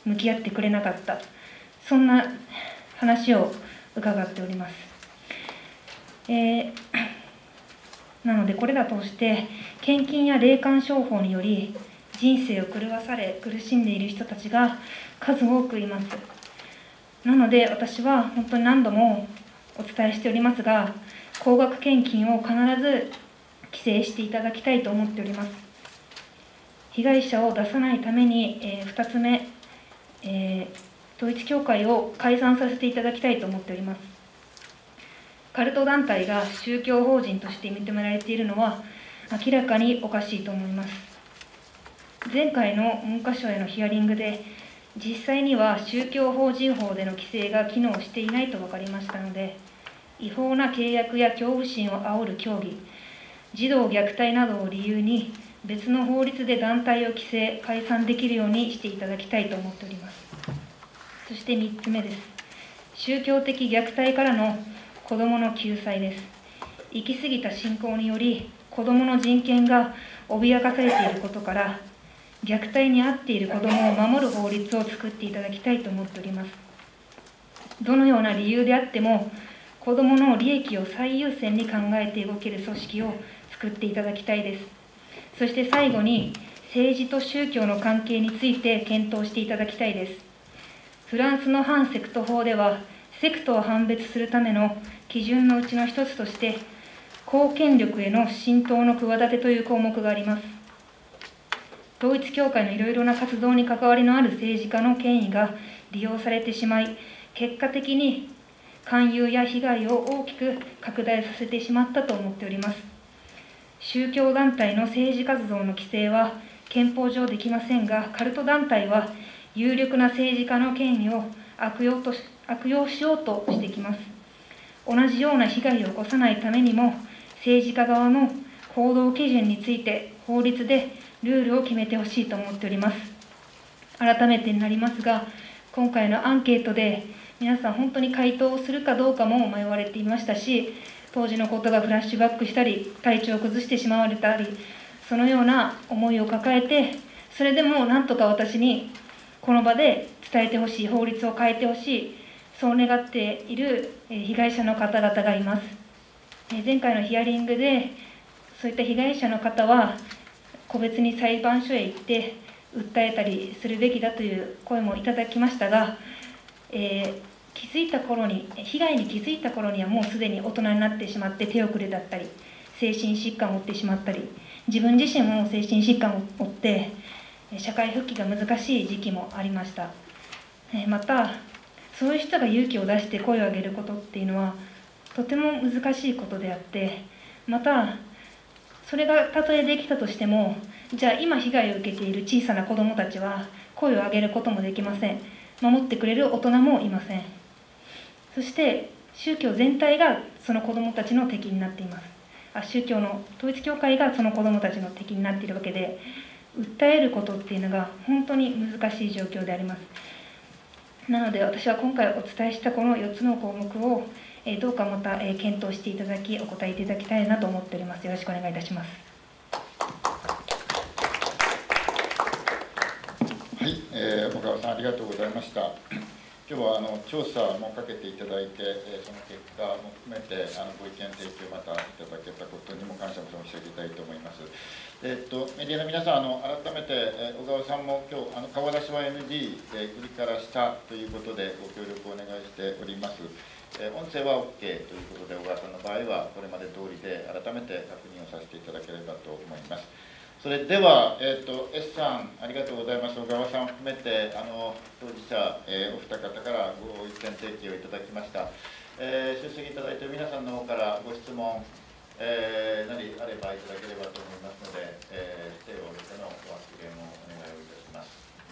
L: 向き合ってくれなかった、そんな話を伺っております。えー、なのでこれらとして献金や霊感商法により人生を狂わされ苦しんでいる人たちが数多くいます。なので私は本当に何度もお伝えしておりますが、高額献金を必ず規制していただきたいと思っております。被害者を出さないために、えー、ふたつめ、えー、統一教会を解散させていただきたいと思っております。カルト団体が宗教法人として認められているのは明らかにおかしいと思います。前回の文科省へのヒアリングで、実際には宗教法人法での規制が機能していないと分かりましたので、違法な契約や恐怖心を煽る教義、児童虐待などを理由に別の法律で団体を規制、解散できるようにしていただきたいと思っております。そしてみっつめです。宗教的虐待からの子どもの救済です。行き過ぎた信仰により子どもの人権が脅かされていることから、虐待に遭っている子どもを守る法律を作っていただきたいと思っております。どのような理由であっても、子どもの利益を最優先に考えて動ける組織を作っていただきたいです。そして最後に、政治と宗教の関係について検討していただきたいです。フランスの反セクト法では、セクトを判別するための基準のうちの一つとして、公権力への浸透の企てという項目があります。統一教会のいろいろな活動に関わりのある政治家の権威が利用されてしまい、結果的に勧誘や被害を大きく拡大させてしまったと思っております。宗教団体の政治活動の規制は憲法上できませんが、カルト団体は有力な政治家の権威を悪用とし、悪用しようとしてきます。同じような被害を起こさないためにも、政治家側の行動基準について法律でルールを決めてほしいと思っております。改めてになりますが、今回のアンケートで皆さん本当に回答をするかどうかも迷われていましたし、当時のことがフラッシュバックしたり、体調を崩してしまわれたり、そのような思いを抱えて、それでもなんとか私にこの場で伝えてほしい、法律を変えてほしい、そう願っている被害者の方々がいます。前回のヒアリングで、そういった被害者の方は、個別に裁判所へ行って訴えたりするべきだという声もいただきましたが、えー、気づいた頃に、被害に気づいた頃にはもうすでに大人になってしまって手遅れだったり、精神疾患を負ってしまったり、自分自身も精神疾患を負って社会復帰が難しい時期もありました。また、そういう人が勇気を出して声を上げることっていうのはとても難しいことであって、またそれがたとえできたとしても、じゃあ今被害を受けている小さな子どもたちは声を上げることもできません。守ってくれる大人もいません。そして宗教全体がその子どもたちの敵になっています。あ、宗教の統一教会がその子どもたちの敵になっているわけで、訴えることっていうのが本当に難しい状況であります。なので私は今回お伝えしたこのよっつの項目をどうかまた検討していただき、お答えいただきたいなと思っております。よろしくお願いいたします。
A: はい、えー、小川さんありがとうございました。今日はあの調査もかけていただいて、えー、その結果も含めてあのご意見提供またいただけたことにも感謝を申し上げたいと思います。えー、っとメディアの皆さん、あの改めて、えー、小川さんも今日あの顔出しは エヌジー、えー、国からしたということでご協力をお願いしております。えー、音声は OK ということで、小川さんの場合はこれまで通りで改めて確認をさせていただければと思います。それでは、えーと、S さん、ありがとうございます。小川さんを含めて、あの当事者、えー、お二方からご意見提供いただきました。えー、出席いただいている皆さんの方からご質問、えー、何あればいただければと思いますので、えー、手を挙げてのご発言をお願いをいたします。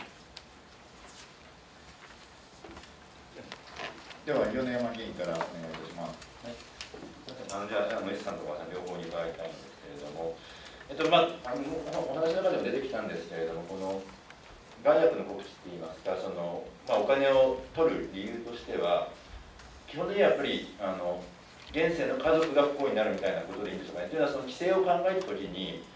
A: では、米山議員からお願いいたします。
E: はい、あのじゃあ、S さんと小川さん、両方に伺いたいんですけれども。えっとまあ、あのお話の中でも出てきたんですけれども、この害悪の告知っていいますか、そのまあ、お金を取る理由としては、基本的にはやっぱりあの現世の家族が不幸になるみたいなことでいいんでしょうかね。というのは、その規制を考えるときに、例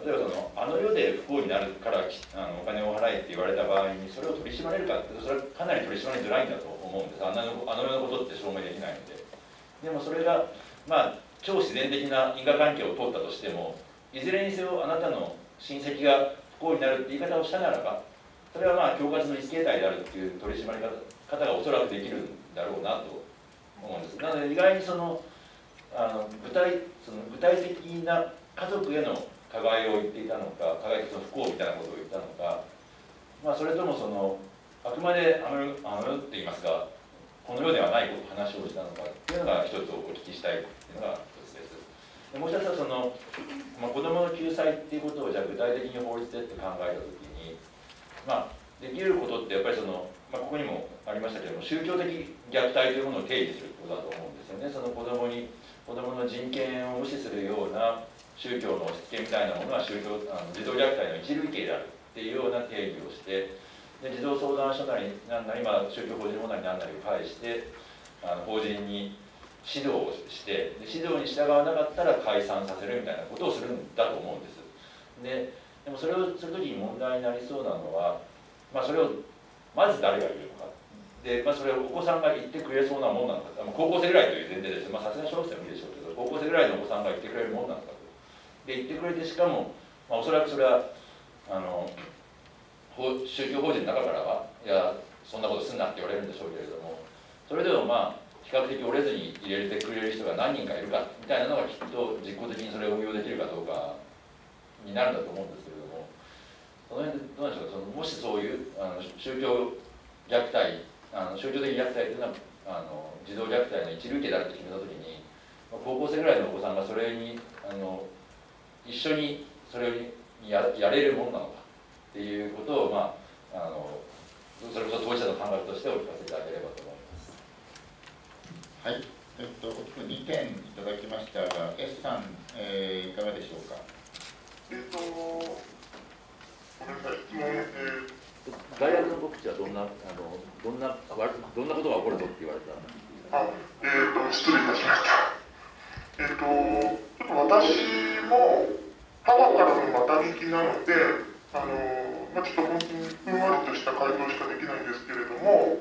E: 例えばそのあの世で不幸になるからあのお金を払えって言われた場合にそれを取り締まれるかってそれはかなり取り締まりづらいんだと思うんです。あのあの世のことって証明できないので。でもそれがまあ超自然的な因果関係を通ったとしてもいずれにせよあなたの親戚が不幸になるって言い方をしたならばそれはまあ恐喝の一形態であるっていう取り締まり方がおそらくできるんだろうなと思うんです。なので意外にそのあの具体その具体的な家族への加害を言っていたのか加害とその不幸みたいなことを言ったのか、まあ、それともそのあくまであの世あの世って言いますかこの世ではないこと話をしたのかっていうのが一つお聞きしたいっていうのが一つです。でもう一つはその、まあ、子どもの救済っていうことをじゃあ具体的に法律でって考えたときに、まあ、できることってやっぱりその、まあ、ここにもありましたけれども宗教的虐待というものを定義することだと思うんですよね。その子どもに子どもの人権を無視するような宗教の押し付けみたいなものは宗教あの児童虐待の一類型であるっていうような定義をしてで児童相談所なりなんなり、まあ、宗教法人法なりなんなりを介してあの法人に指導をしてで指導に従わなかったら解散させるみたいなことをするんだと思うんです。ででもそれをするときに問題になりそうなのは、まあ、それをまず誰が言うのかで、まあ、それをお子さんが言ってくれそうなもんなのか高校生ぐらいという前提です。まあさすがに小学生もいいでしょうけど高校生ぐらいのお子さんが言ってくれるもんなのかとで言ってくれてしかも、まあ、おそらくそれはあの宗教法人の中からはいやそんなことすんなって言われるんでしょうけれどもそれでもまあ比較的折れずに入れてくれる人が何人かいるかみたいなのがきっと実効的にそれを運用できるかどうかになるんだと思うんですけれどもその辺でどうなんでしょうかそのもしそういうあの宗教虐待あの宗教的虐待というのはあの児童虐待の一類型であると決めたときに高校生ぐらいのお子さんがそれにあの一緒にそれに や, やれるものなのかっていうことを、まあ、あのそれこそ当事者の考えとしてお聞かせいただければと思います。
A: はい、えっと、にてんいただきましたが、S さん、えー、いかがでしょうか。
K: えっと、ごめんなさい、質問、えー、
I: 大学の告知はどんな、あのどんな、どんなことが起こるぞって言われた
K: あ、えっと、失礼いたしました。えっと、ちょっと私も母からのまた聞きなので、あの、まあ、ちょっと本当にふんわりとした回答しかできないんですけれども、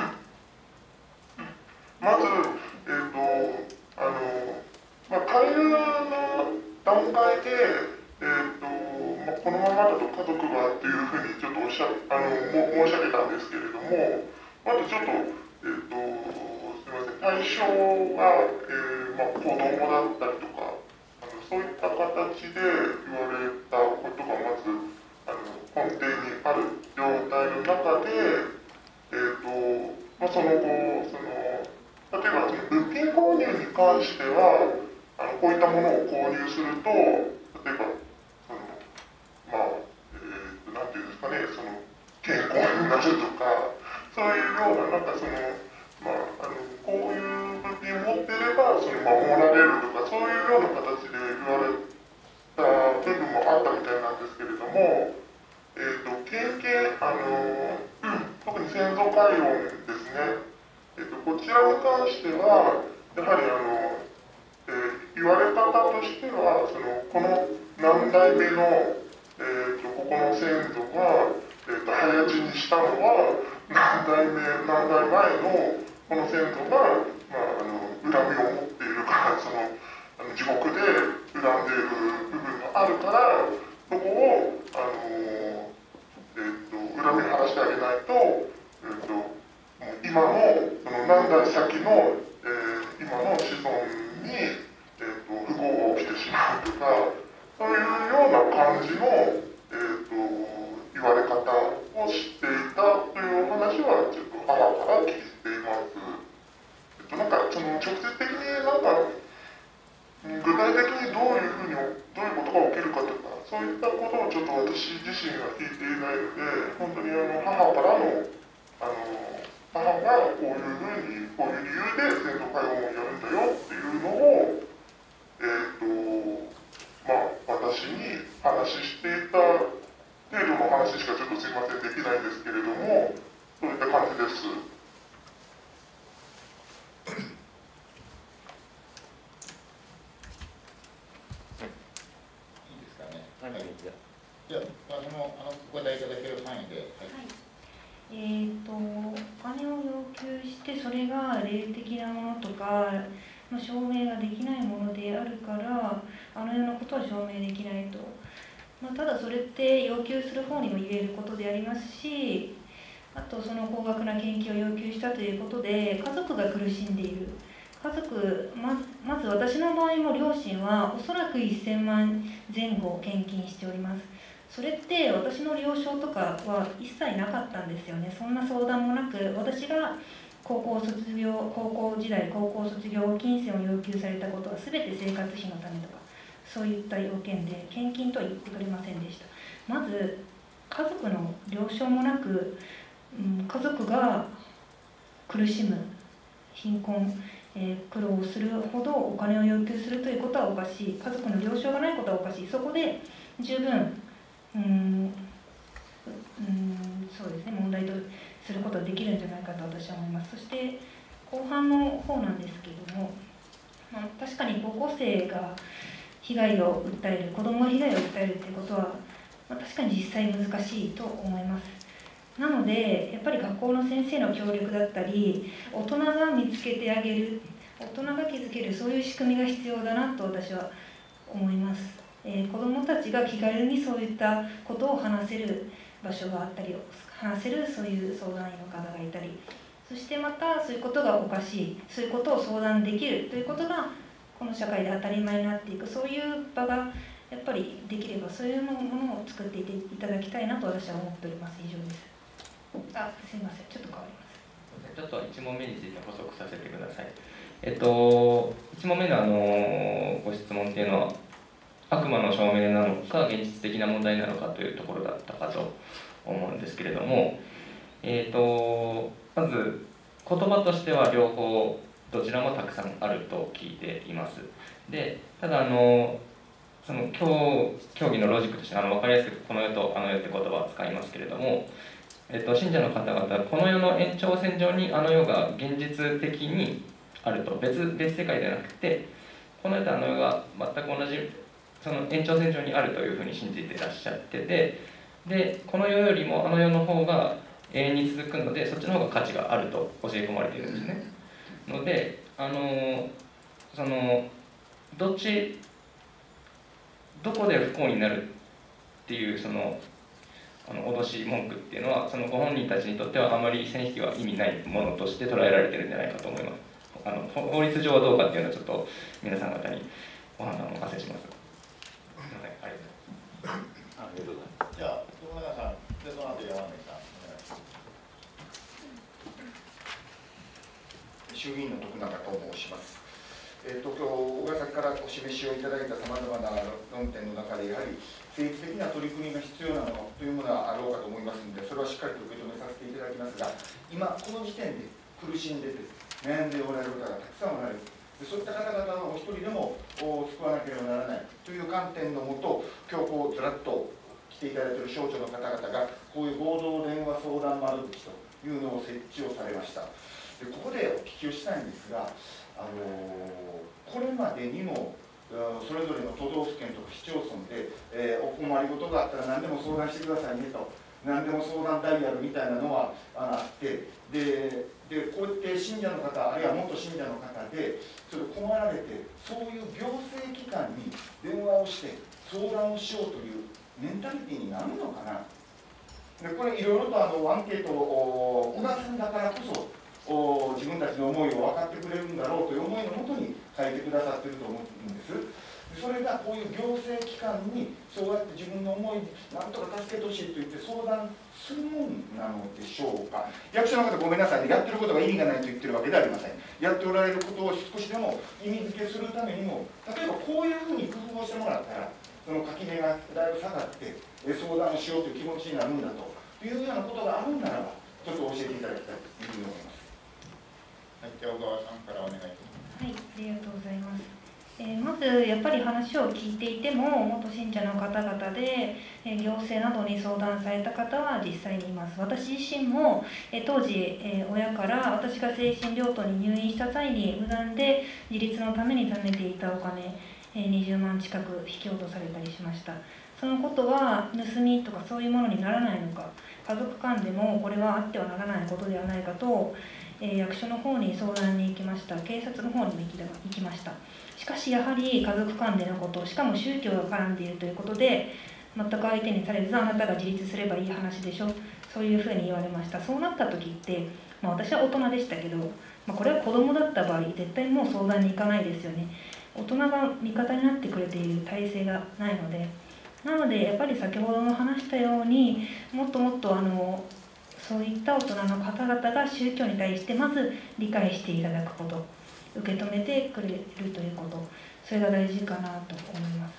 K: まず、えっと、あの、まあ、会話の段階で、えっと、まあ、このままだと家族がっていうふうにちょっとおっしゃあの申し上げたんですけれども、まずちょっと、えっと、すみません、対象が、えーまあ、子供だったりとか、あのそういった形で言われたことがまずあの根底にある状態の中で、えーとまあ、その後その、例えばその物品購入に関しては、あのこういったものを購入すると、例えば、そのまあ、えーと、なんていうんですかね、その健康になるとか、そういうような、なんかその、まあ、あのこういう物品を持っていればその守られるとかそういうような形で言われた部分もあったみたいなんですけれども、えーと、経験あの、うん、特に先祖解怨ですね、えーと、こちらに関してはやはりあの、えー、言われ方としてはそのこの何代目の、えーと、ここの先祖が、えーと、早死にしたのは何代目何代前のこの先祖が、まあ、あの恨みを持っているからそのあの地獄で恨んでいる部分があるからそこを、あのえー、と恨みを晴らしてあげないと、えー、と今のその何代先の、えー、今の子孫に、えー、と不幸が起きてしまうとかそういうような感じの、えー、と言われ方をしていたという話はちょっと母から聞いています。えっと、なんかその直接的になんか具体的にどういうふうにどういうことが起きるかとかそういったことをちょっと私自身は聞いていないので本当にあの母からのあの母がこういうふうにこういう理由で先祖解怨をやるんだよっていうのをえっとまあ私に話していた程度の話しかちょっとすいませんできないんですけれどもそういった感じです。
E: は
I: 範囲でじゃ
A: じゃあ、そのあのお答えいただける範囲で。はい。
L: えー、とお金を要求してそれが霊的なものとかの証明ができないものであるからあのようなことは証明できないと、まあ、ただそれって要求する方にも言えることでありますし、あとその高額な献金を要求したということで家族が苦しんでいる家族 ま, まず私の場合も両親はおそらくせんまんぜん後献金しております。それって私の了承とかは一切なかったんですよね。そんな相談もなく、私が高校卒業高校時代高校卒業金銭を要求されたことは全て生活費のためとかそういった要件で献金とは言ってくれませんでした。まず家族の了承もなく、うん、家族が苦しむ貧困、えー、苦労するほどお金を要求するということはおかしい。家族の了承がないことはおかしい。そこで十分うーんうーんそうですね、問題とすることはできるんじゃないかと私は思います。そして後半の方なんですけれども、まあ、確かに高校生が被害を訴える子どもが被害を訴えるということは、まあ、確かに実際難しいと思います。なのでやっぱり学校の先生の協力だったり大人が見つけてあげる大人が気づけるそういう仕組みが必要だなと私は思います。えー、子どもたちが気軽にそういったことを話せる場所があったり話せるそういう相談員の方がいたり、そしてまたそういうことがおかしいそういうことを相談できるということがこの社会で当たり前になっていく、そういう場がやっぱりできればそういうものを作っていていただきたいなと私は思っております。以上です。あ、すいません、ちょっと変わります。
M: ちょっといち問目について補足させてください。えっといち問目のあのご質問っていうのは悪魔の証明なのか現実的な問題なのかというところだったかと思うんですけれども、えー、とまず言葉としては両方どちらもたくさんあると聞いています。でただあのその競競技のロジックとしてあの分かりやすくこの世とあの世って言葉を使いますけれども、えー、と信者の方々この世の延長線上にあの世が現実的にあると 別, 別世界ではなくてこの世とあの世が全く同じその延長線上にあるというふうに信じていらっしゃってて、でこの世よりもあの世の方が永遠に続くのでそっちの方が価値があると教え込まれているんですね。のであのそのどっちどこで不幸になるっていうそのあの脅し文句っていうのはそのご本人たちにとってはあまり線引きは意味ないものとして捉えられてるんじゃないかと思います。あの法律上はどうかっていうのはちょっと皆さん方にご判断をお任せします。
I: ありがとうございます。
A: じゃあ、友永さん、でその後山根さん、お願いします。
N: 衆議院の徳永と申します。えー、と今日、小笠からお示しをいただいたさまざまな論点の中で、やはり政治的な取り組みが必要なものというものはあろうかと思いますので、それはしっかりと受け止めさせていただきますが、今、この時点で苦しんでて、悩んでおられる方がたくさんおられる。そういった方々のお一人でも救わなければならないという観点のもと、今日こうずらっと来ていただいている省庁の方々が、こういう合同電話相談窓口というのを設置をされました。でここでお聞きをしたいんですが、あのー、これまでにもそれぞれの都道府県とか市町村で、えー、お困りごとがあったら何でも相談してくださいねと、何でも相談ダイヤルみたいなのはあってででこうやって信者の方あるいは元信者の方でそれ困られてそういう行政機関に電話をして相談をしようというメンタリティーになるのかな。でこれいろいろとあのアンケートを小田さんだからこそお自分たちの思いを分かってくれるんだろうという思いのもとに書いてくださっていると思うんです。それがこういう行政機関にそうやって自分の思いなんとか助けてほしいと言って相談するもんなのでしょうか。役所の方ごめんなさいね、やってることが意味がないと言ってるわけではありません。やっておられることを少しでも意味付けするためにも、例えばこういうふうに工夫をしてもらったらその垣根がだいぶ下がって相談をしようという気持ちになるんだというようなことがあるんならばちょっと教えていただきたいというふうに思います。
A: はい、じゃあ小川さんからお願いします。
L: はい、ありがとうございます。えー、まずやっぱり話を聞いていても元信者の方々で、えー、行政などに相談された方は実際にいます。私自身も、えー、当時、えー、親から私が精神病棟に入院した際に無断で自立のために貯めていたお金、 にじゅうまん近く引き落とされたりしました。そのことは盗みとかそういうものにならないのか、家族間でもこれはあってはならないことではないかと、えー、役所の方に相談に行きました。警察の方にも行きました。しかしやはり家族間でのこと、しかも宗教が絡んでいるということで、全く相手にされず、あなたが自立すればいい話でしょ、そういうふうに言われました。そうなった時って、まあ、私は大人でしたけど、まあ、これは子供だった場合、絶対もう相談に行かないですよね。大人が味方になってくれている体制がないので、なのでやっぱり先ほども話したように、もっともっとあのそういった大人の方々が宗教に対してまず理解していただくこと、受け止めてくれるということ、それが大事かなと思います。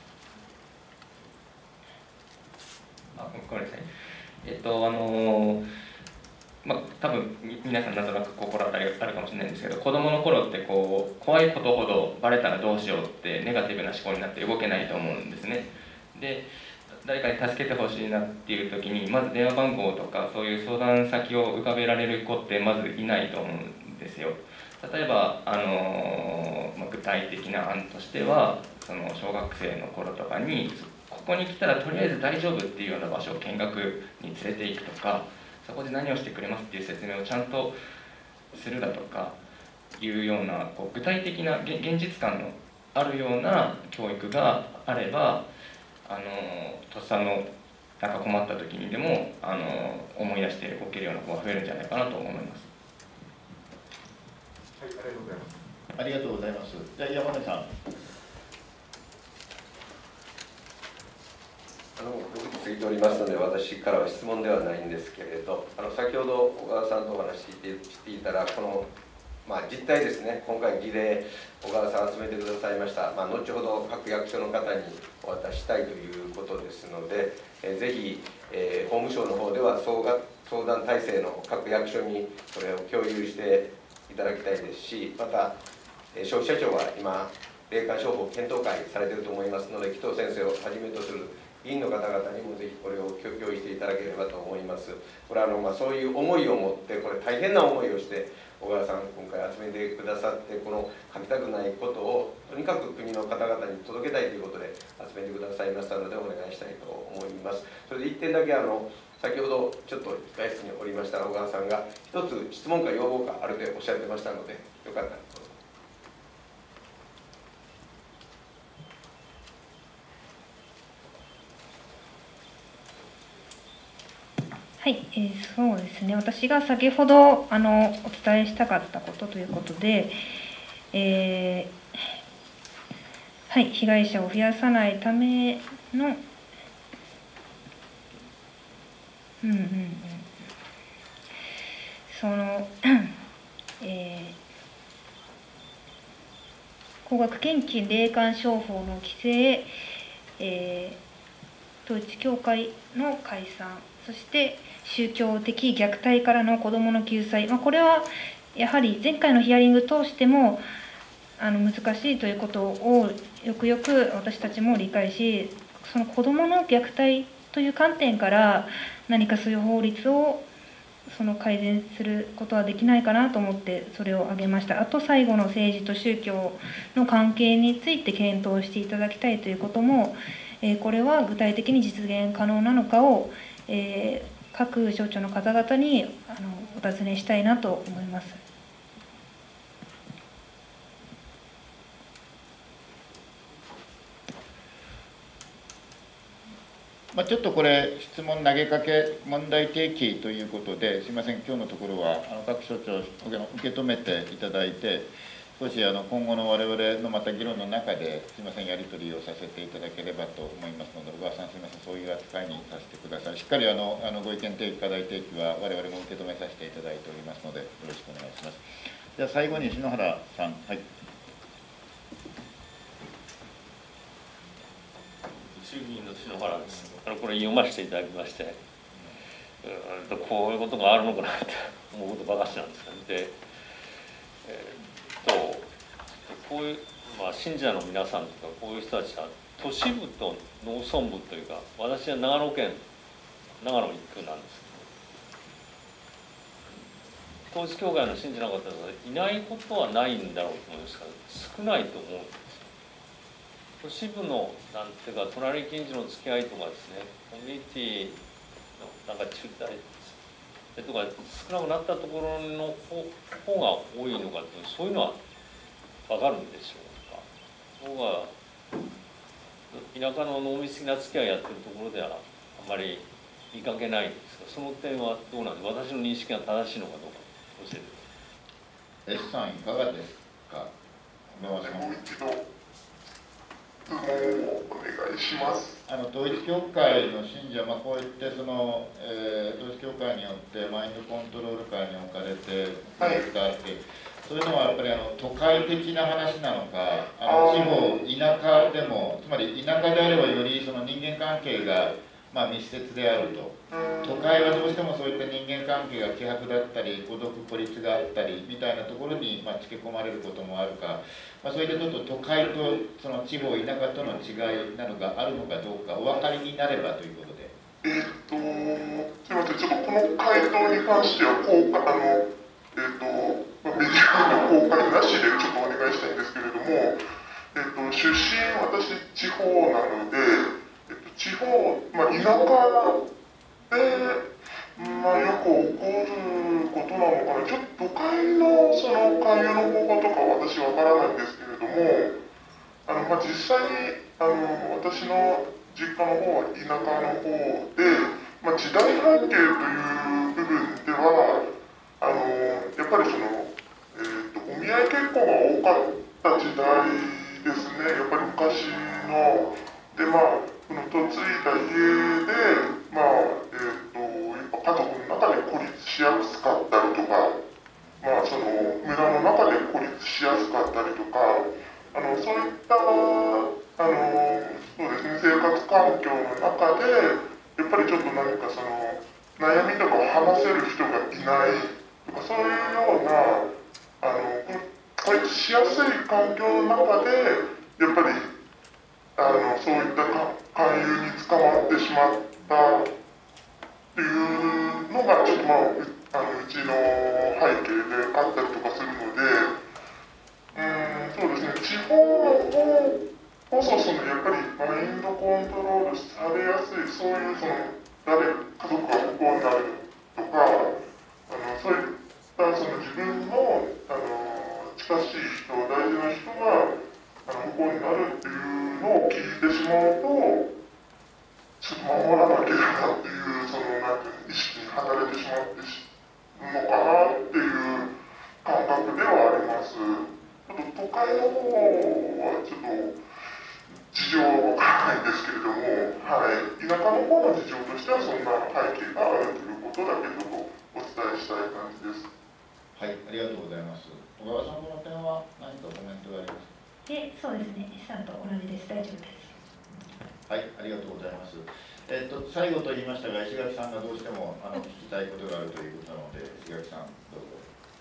M: あ、ごめんなさい。えっとあのまあ多分皆さんなんとなく心当たりがあるかもしれないんですけど、子供の頃ってこう怖いことほどバレたらどうしようってネガティブな思考になって動けないと思うんですね。で、誰かに助けてほしいなっていう時にまず電話番号とかそういう相談先を浮かべられる子ってまずいないと思うんですよ。例えばあの、まあ、具体的な案としては、その小学生の頃とかにここに来たらとりあえず大丈夫っていうような場所を見学に連れて行くとか、そこで何をしてくれますっていう説明をちゃんとするだとかいうようなこう具体的な現実感のあるような教育があれば、あのとっさのなんか困った時にでもあの思い出して動けるような子が増えるんじゃないかなと思います。
N: はい、
A: ありがとうございます。じゃあ山根さん。
O: あの過ぎておりますので、私からは質問ではないんですけれど、あの先ほど小川さんとお話ししていたら、この、まあ、実態ですね、今回、儀礼、小川さん集めてくださいました、まあ、後ほど各役所の方にお渡ししたいということですので、えー、ぜひ、えー、法務省の方では相相談体制の各役所にそれを共有していただきたいですし、また、えー、消費者庁は今、霊感商法検討会されていると思いますので、紀藤先生をはじめとする議員の方々にもぜひこれを共有していただければと思います。これはあの、まあ、そういう思いを持って、これ大変な思いをして、小川さん、今回集めてくださって、この書きたくないことをとにかく国の方々に届けたいということで集めてくださいましたので、お願いしたいと思います。それでいってんだけあの、先ほどちょっと控室におりました小川さんが、一つ質問か要望があるとおっしゃってましたので、よかったらどうぞ。
L: はい、えー、そうですね、私が先ほどあのお伝えしたかったことということで、えーはい、被害者を増やさないための、うんうんうん、その、えー、高額献金霊感商法の規制、えー、統一教会の解散、そして宗教的虐待からの子どもの救済、まあ、これはやはり前回のヒアリング通してもあの難しいということをよくよく私たちも理解し、その子どもの虐待という観点から何かそういう法律をその改善することはできないかなと思ってそれを挙げました。あと最後の政治と宗教の関係について検討していただきたいということも、えー、これは具体的に実現可能なのかを、えー各省庁の方々にあのお尋ねしたいなと思います。
A: まあ、ちょっとこれ、質問投げかけ問題提起ということで、すみません、今日のところはあの各省庁、受け止めていただいて、少しあの今後の我々のまた議論の中で、すみません、やり取りをさせていただければと思いますので、小川さん、すみません、そういう扱いにさせてください。しっかりあのあのご意見提起、課題提起は、我々も受け止めさせていただいておりますので、よろしくお願いします。では最後に篠原さん。はい。
P: 衆議院の篠原です。あのこれ読ませていただきまして、うん、こういうことがあるのかなって思うことばかしなんですよね。で、えー、とこういう、まあ、信者の皆さんとかこういう人たちは都市部と農村部というか、私は長野県長野一区なんですけど、統一教会の信者の方はいないことはないんだろうと思いますが、少ないと思うんですよ。 都市部のなんていうか隣近所の付き合いとかですね、コミュニティのなんか中退とか少なくなったところの方方が多いのかって、そういうのは分かるんでしょうか。僕は田舎の濃密的な付き合いやってるところではあんまり見かけないんですが、その点はどうなんですか。私の認識が正しいのかどうか教えてください。
A: S さんいかがですか。
K: もう一度質問をお願いします。
A: あの統一教会の信者、まあ、こういってその、えー、統一教会によってマインドコントロール下に置かれてがあって、そういうのはやっぱりあの都会的な話なのか、あの地方、田舎でも、つまり田舎であればよりその人間関係がまあ密接であると、都会はどうしてもそういった人間関係が希薄だったり、孤独、孤立があったりみたいなところにまあつけ込まれることもあるか、まあ、そういったちょっと都会とその地方、田舎との違いなのがあるのかどうか、お分かりになればということで。
K: えー、っと、すみません、ちょっとこの回答に関しては、こうあのえー、っとメディアの公開なしでちょっとお願いしたいんですけれども、えー、っと出身、私、地方なので、えー、っと地方、まあ、田舎で、まあ、よく起こることなのかな、ちょっと都会のその勧誘の方法とかは私は分からないんですけれども、あのまあ、実際にあの私の実家の方は田舎の方で、まあ、時代背景という部分では、あのやっぱりその、えー、とお見合い結婚が多かった時代ですね。やっぱり昔ので、まあその嫁いだ家で、まあえー、とやっぱ家族の中で孤立しやすかったりとか、まあその村の中で孤立しやすかったりとか、あのそういったあのそうですね、生活環境の中でやっぱりちょっと何かその悩みとかを話せる人がいないとか、そういうようなあの孤立しやすい環境の中でやっぱりあのそういった勧誘に捕まってしまったっていうのがちょっと、まあ、あのうちの背景であったりとかするので、うん、そうですね、地方の方こそそのやっぱりマインドコントロールされやすい、そういうその誰家族が不幸になるとか、あのそういったその自分のあの近しい人、大事な人があの不幸になるっていうのを聞いてしまうと、ちょっと守らなければっていうそのなんていう意識に離れてしまってしまうのかなっていう感覚ではあります。ちょっと都会の方はちょっと事情は分からないんですけれども、はい、田舎の方の事情としてはそんな背景があるということだけちょっとお伝えしたい感じです。
A: はい、ありがとうございます。小川さん、この点は何かコメントがありますか。
L: で、そうですね、Sさんと同じです。大丈夫です。
A: はい、ありがとうございます。えっと最後と言いましたが、石垣さんがどうしてもあの聞きたいことがあるということなので、石垣さんどうぞ。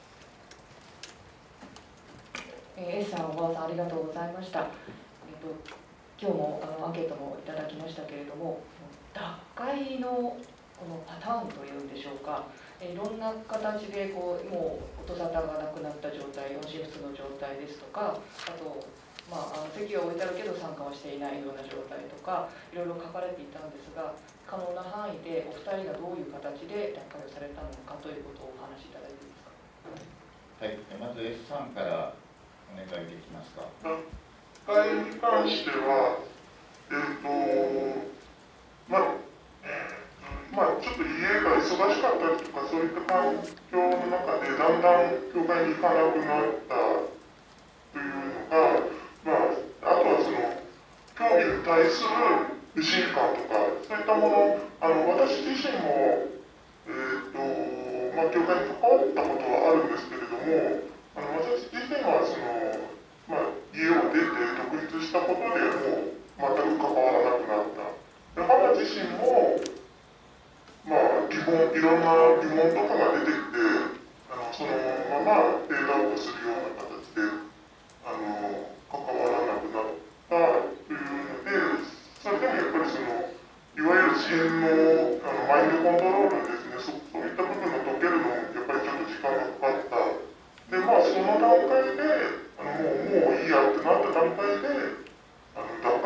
F: えー、S さん、小川さん、ありがとうございました。えっと今日もあのアンケートもいただきましたけれども、脱会のこのパターンというんでしょうか、いろんな形でこうもう音沙汰がなくなった状態、音信不通の状態ですとか、あと、まあ、あの席は置いてあるけど参加はしていないような状態とか、いろいろ書かれていたんですが、可能な範囲でお二人がどういう形で脱会をされたのかということをお話しいただいていいですか。
A: はい、まず S さんからお願いできますか。
K: 脱会に関しては、えっ、ー、と、まあ、まあ、ちょっと家が忙しかったりとか、そういった環境の中で、だんだん教会に行かなくなったというのが、まあ、あとはその、教義に対する不信感とか、そういったもの、あの私自身も、えっ、ー、と、まあ、教会に関わったことはあるんですけれども、あの私自身はその、まあ、家を出て独立したことでもう全く関わらなくなった。母自身も、まあ、疑問、いろんな疑問とかが出てきて、あのそのままフェードアウトするような形であの関わらなくなったというので、それでもやっぱりそのいわゆる洗脳、あのマインドコントロールですね、そ、そういった部分が解けるのもやっぱりちょっと時間がかかった。で、まあ、その段階で、あのもう、もういいやってなった段階で、あの脱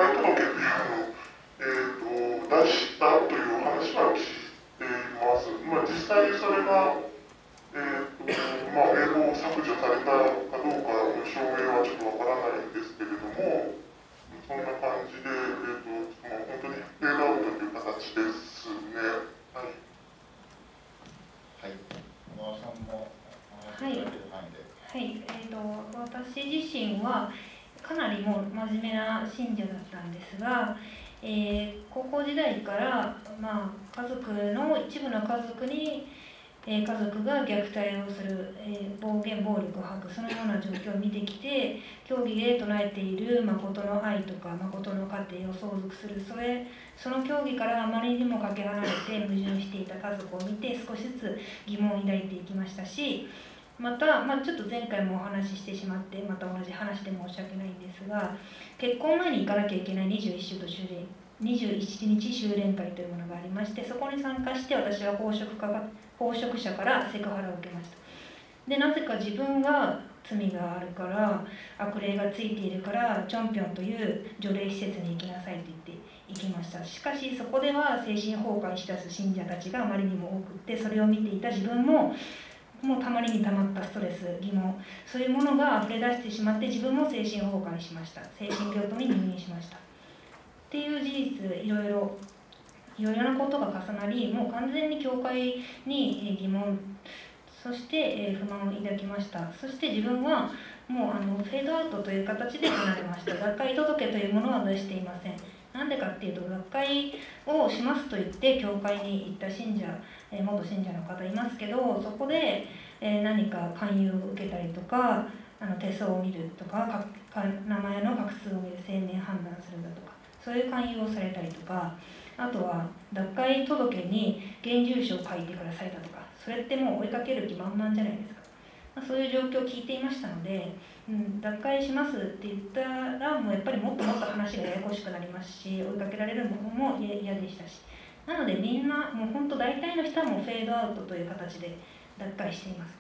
K: 返したという話は聞いています。まあ、実際にそれが、えーとまあ、名簿を削除されたかどうかの証明はちょっとわからないんですけれども、そんな感じで、えーとまあ、本当にフェードアウトという形ですね。はい。
A: はい。小川さんも
L: はい、はいえーと、私自身はかなりもう真面目な信者だったんですが、えー、高校時代から、まあ、家族の一部の家族に、えー、家族が虐待をする、えー、暴言暴力を吐くそのような状況を見てきて、教義で唱えている誠の愛とか誠の家庭を相続する、それその教義からあまりにもかけ離れて矛盾していた家族を見て少しずつ疑問を抱いていきましたし、また、まあ、ちょっと前回もお話ししてしまってまた同じ話で申し訳ないんですが、結婚前に行かなきゃいけないにじゅういっしゅうと修練にじゅういちにち修練会というものがありまして、そこに参加して私は奉職家が奉職者からセクハラを受けました。でなぜか自分が罪があるから悪霊がついているからチョンピョンという除霊施設に行きなさいと言って行きました。しかしそこでは精神崩壊しだす信者たちがあまりにも多くって、それを見ていた自分ももうたまりにたまったストレス、疑問、そういうものが溢れ出してしまって、自分も精神崩壊しました。精神病棟に入院しました。っていう事実、いろいろ、いろいろなことが重なり、もう完全に教会に疑問、そして不満を抱きました。そして自分はもうあのフェードアウトという形で離れました。脱会届というものは出していません。なんでかっていうと、脱会をしますと言って教会に行った信者、えー、元信者の方いますけど、そこで、えー、何か勧誘を受けたりとか、あの手相を見るとか、かか名前の画数を見る、生年判断するだとか、そういう勧誘をされたりとか、あとは脱会届に現住所を書いてくださいだとか、それってもう追いかける気満々じゃないですか。まあ、そういう状況を聞いていましたので、うん、脱会しますって言ったら、もうやっぱりもっともっと話がややこしくなりますし、追いかけられるものも嫌でしたし、なのでみんな、もう本当大体の人はもうフェードアウトという形で脱会しています。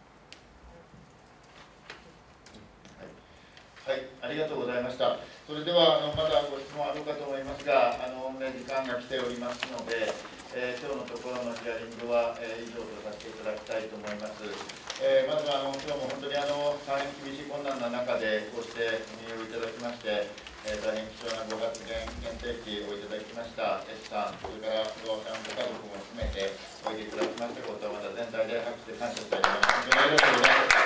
A: はい、ありがとうございました。それではあのまだご質問あるかと思いますが、あの、ね、時間が来ておりますので、えー、今日のところのヒアリングは、えー、以上とさせていただきたいと思います。えー、まずはあの今日も本当にあの大変厳しい困難な中でこうしてご入をいただきまして、えー、大変貴重なご発言、検定記をいただきました S さん、それから不動産ご家族も含めておいでいただきましたことはまた全体で拍手で感謝したいと思います。本当にありがとうございました。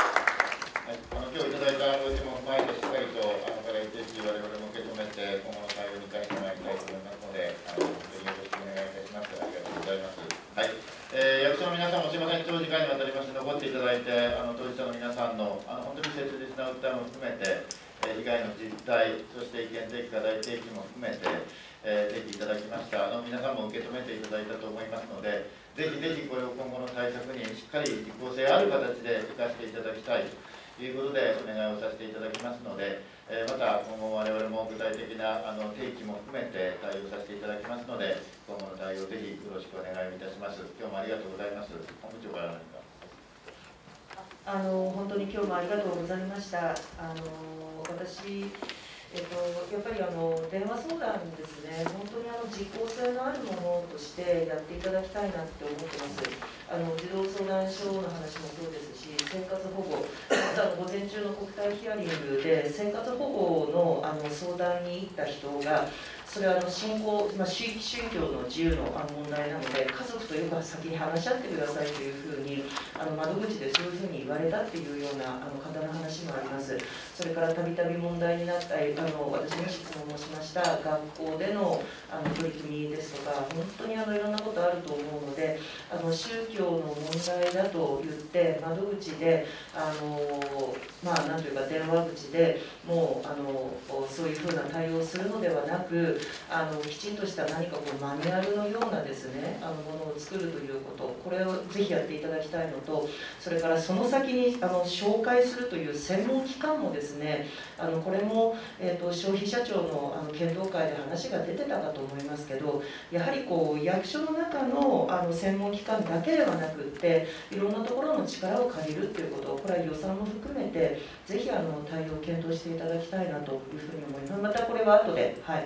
A: はい、あの今日いただいたご質問を踏まえてしっかりとあのから一定期我々も受け止めて今後の対応に生かしてまいりたいと思いますので、あの本当によろしくお願いいたします。ありがとうございます。はい、えー、役所の皆さんもすみません、長時間にわたりまして残っていただいて、あの当事者の皆さんのあの本当に切実な訴えも含めて、えー、被害の実態、そして意見提起、課題提起も含めて、えー、提起いただきました。あの皆さんも受け止めていただいたと思いますので、ぜひぜひこれを今後の対策にしっかり実効性ある形で生かしていただきたいということでお願いをさせていただきますので、えー、また今後我々も具体的なあの提起も含めて対応させていただきますので、今後の対応ぜひよろしくお願いいたします。今日もありがとうございます。本部長から何か。
B: あの本当に今日もありがとうございました。あの私えっと、やっぱりあの電話相談ですね、本当にあの実効性のあるものとしてやっていただきたいなって思ってます。あの児童相談所の話もそうですし、生活保護、実は午前中の国対ヒアリングで生活保護のあの相談に行った人が、それはあの信仰、まあ、宗教の自由の問題なので、家族とよく先に話し合ってくださいというふうにあの窓口でそういうふうに言われたっていうようなあの方の話もあります。それからたびたび問題になったあの私も質問もしました学校でのあの取り組みですとか、本当にあのいろんなことあると思うので、あの宗教の問題だと言って窓口であのまあなんというか電話口でもうあのそういうふうな対応をするのではなく、あのきちんとした何かこうマニュアルのようなですねあのものを作るということ、これをぜひやっていただきたいのと、それからその先にあの紹介するという専門機関もですね、あのこれも、えー、と消費者庁のあの検討会で話が出てたかと思いますけど、やはりこう役所の中のあの専門機関だけではなくっていろんなところの力を借りるということ、これは予算も含めてぜひあの対応を検討していただきたいなというふうに思います。またこれは後で、はい、やら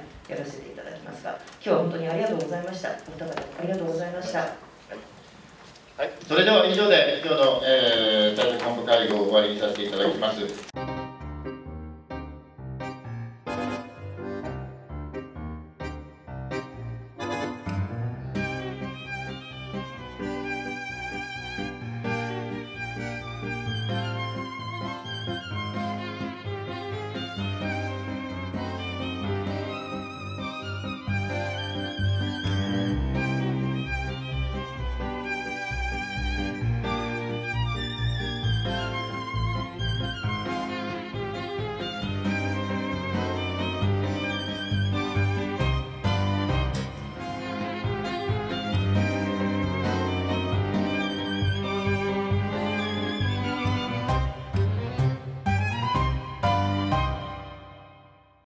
B: させていただきますが、今日は本当にありがとうございました。お二方ありがとうございました。はい、
A: それでは以上で今日の、えー、対策本部会合を終わりにさせていただきます。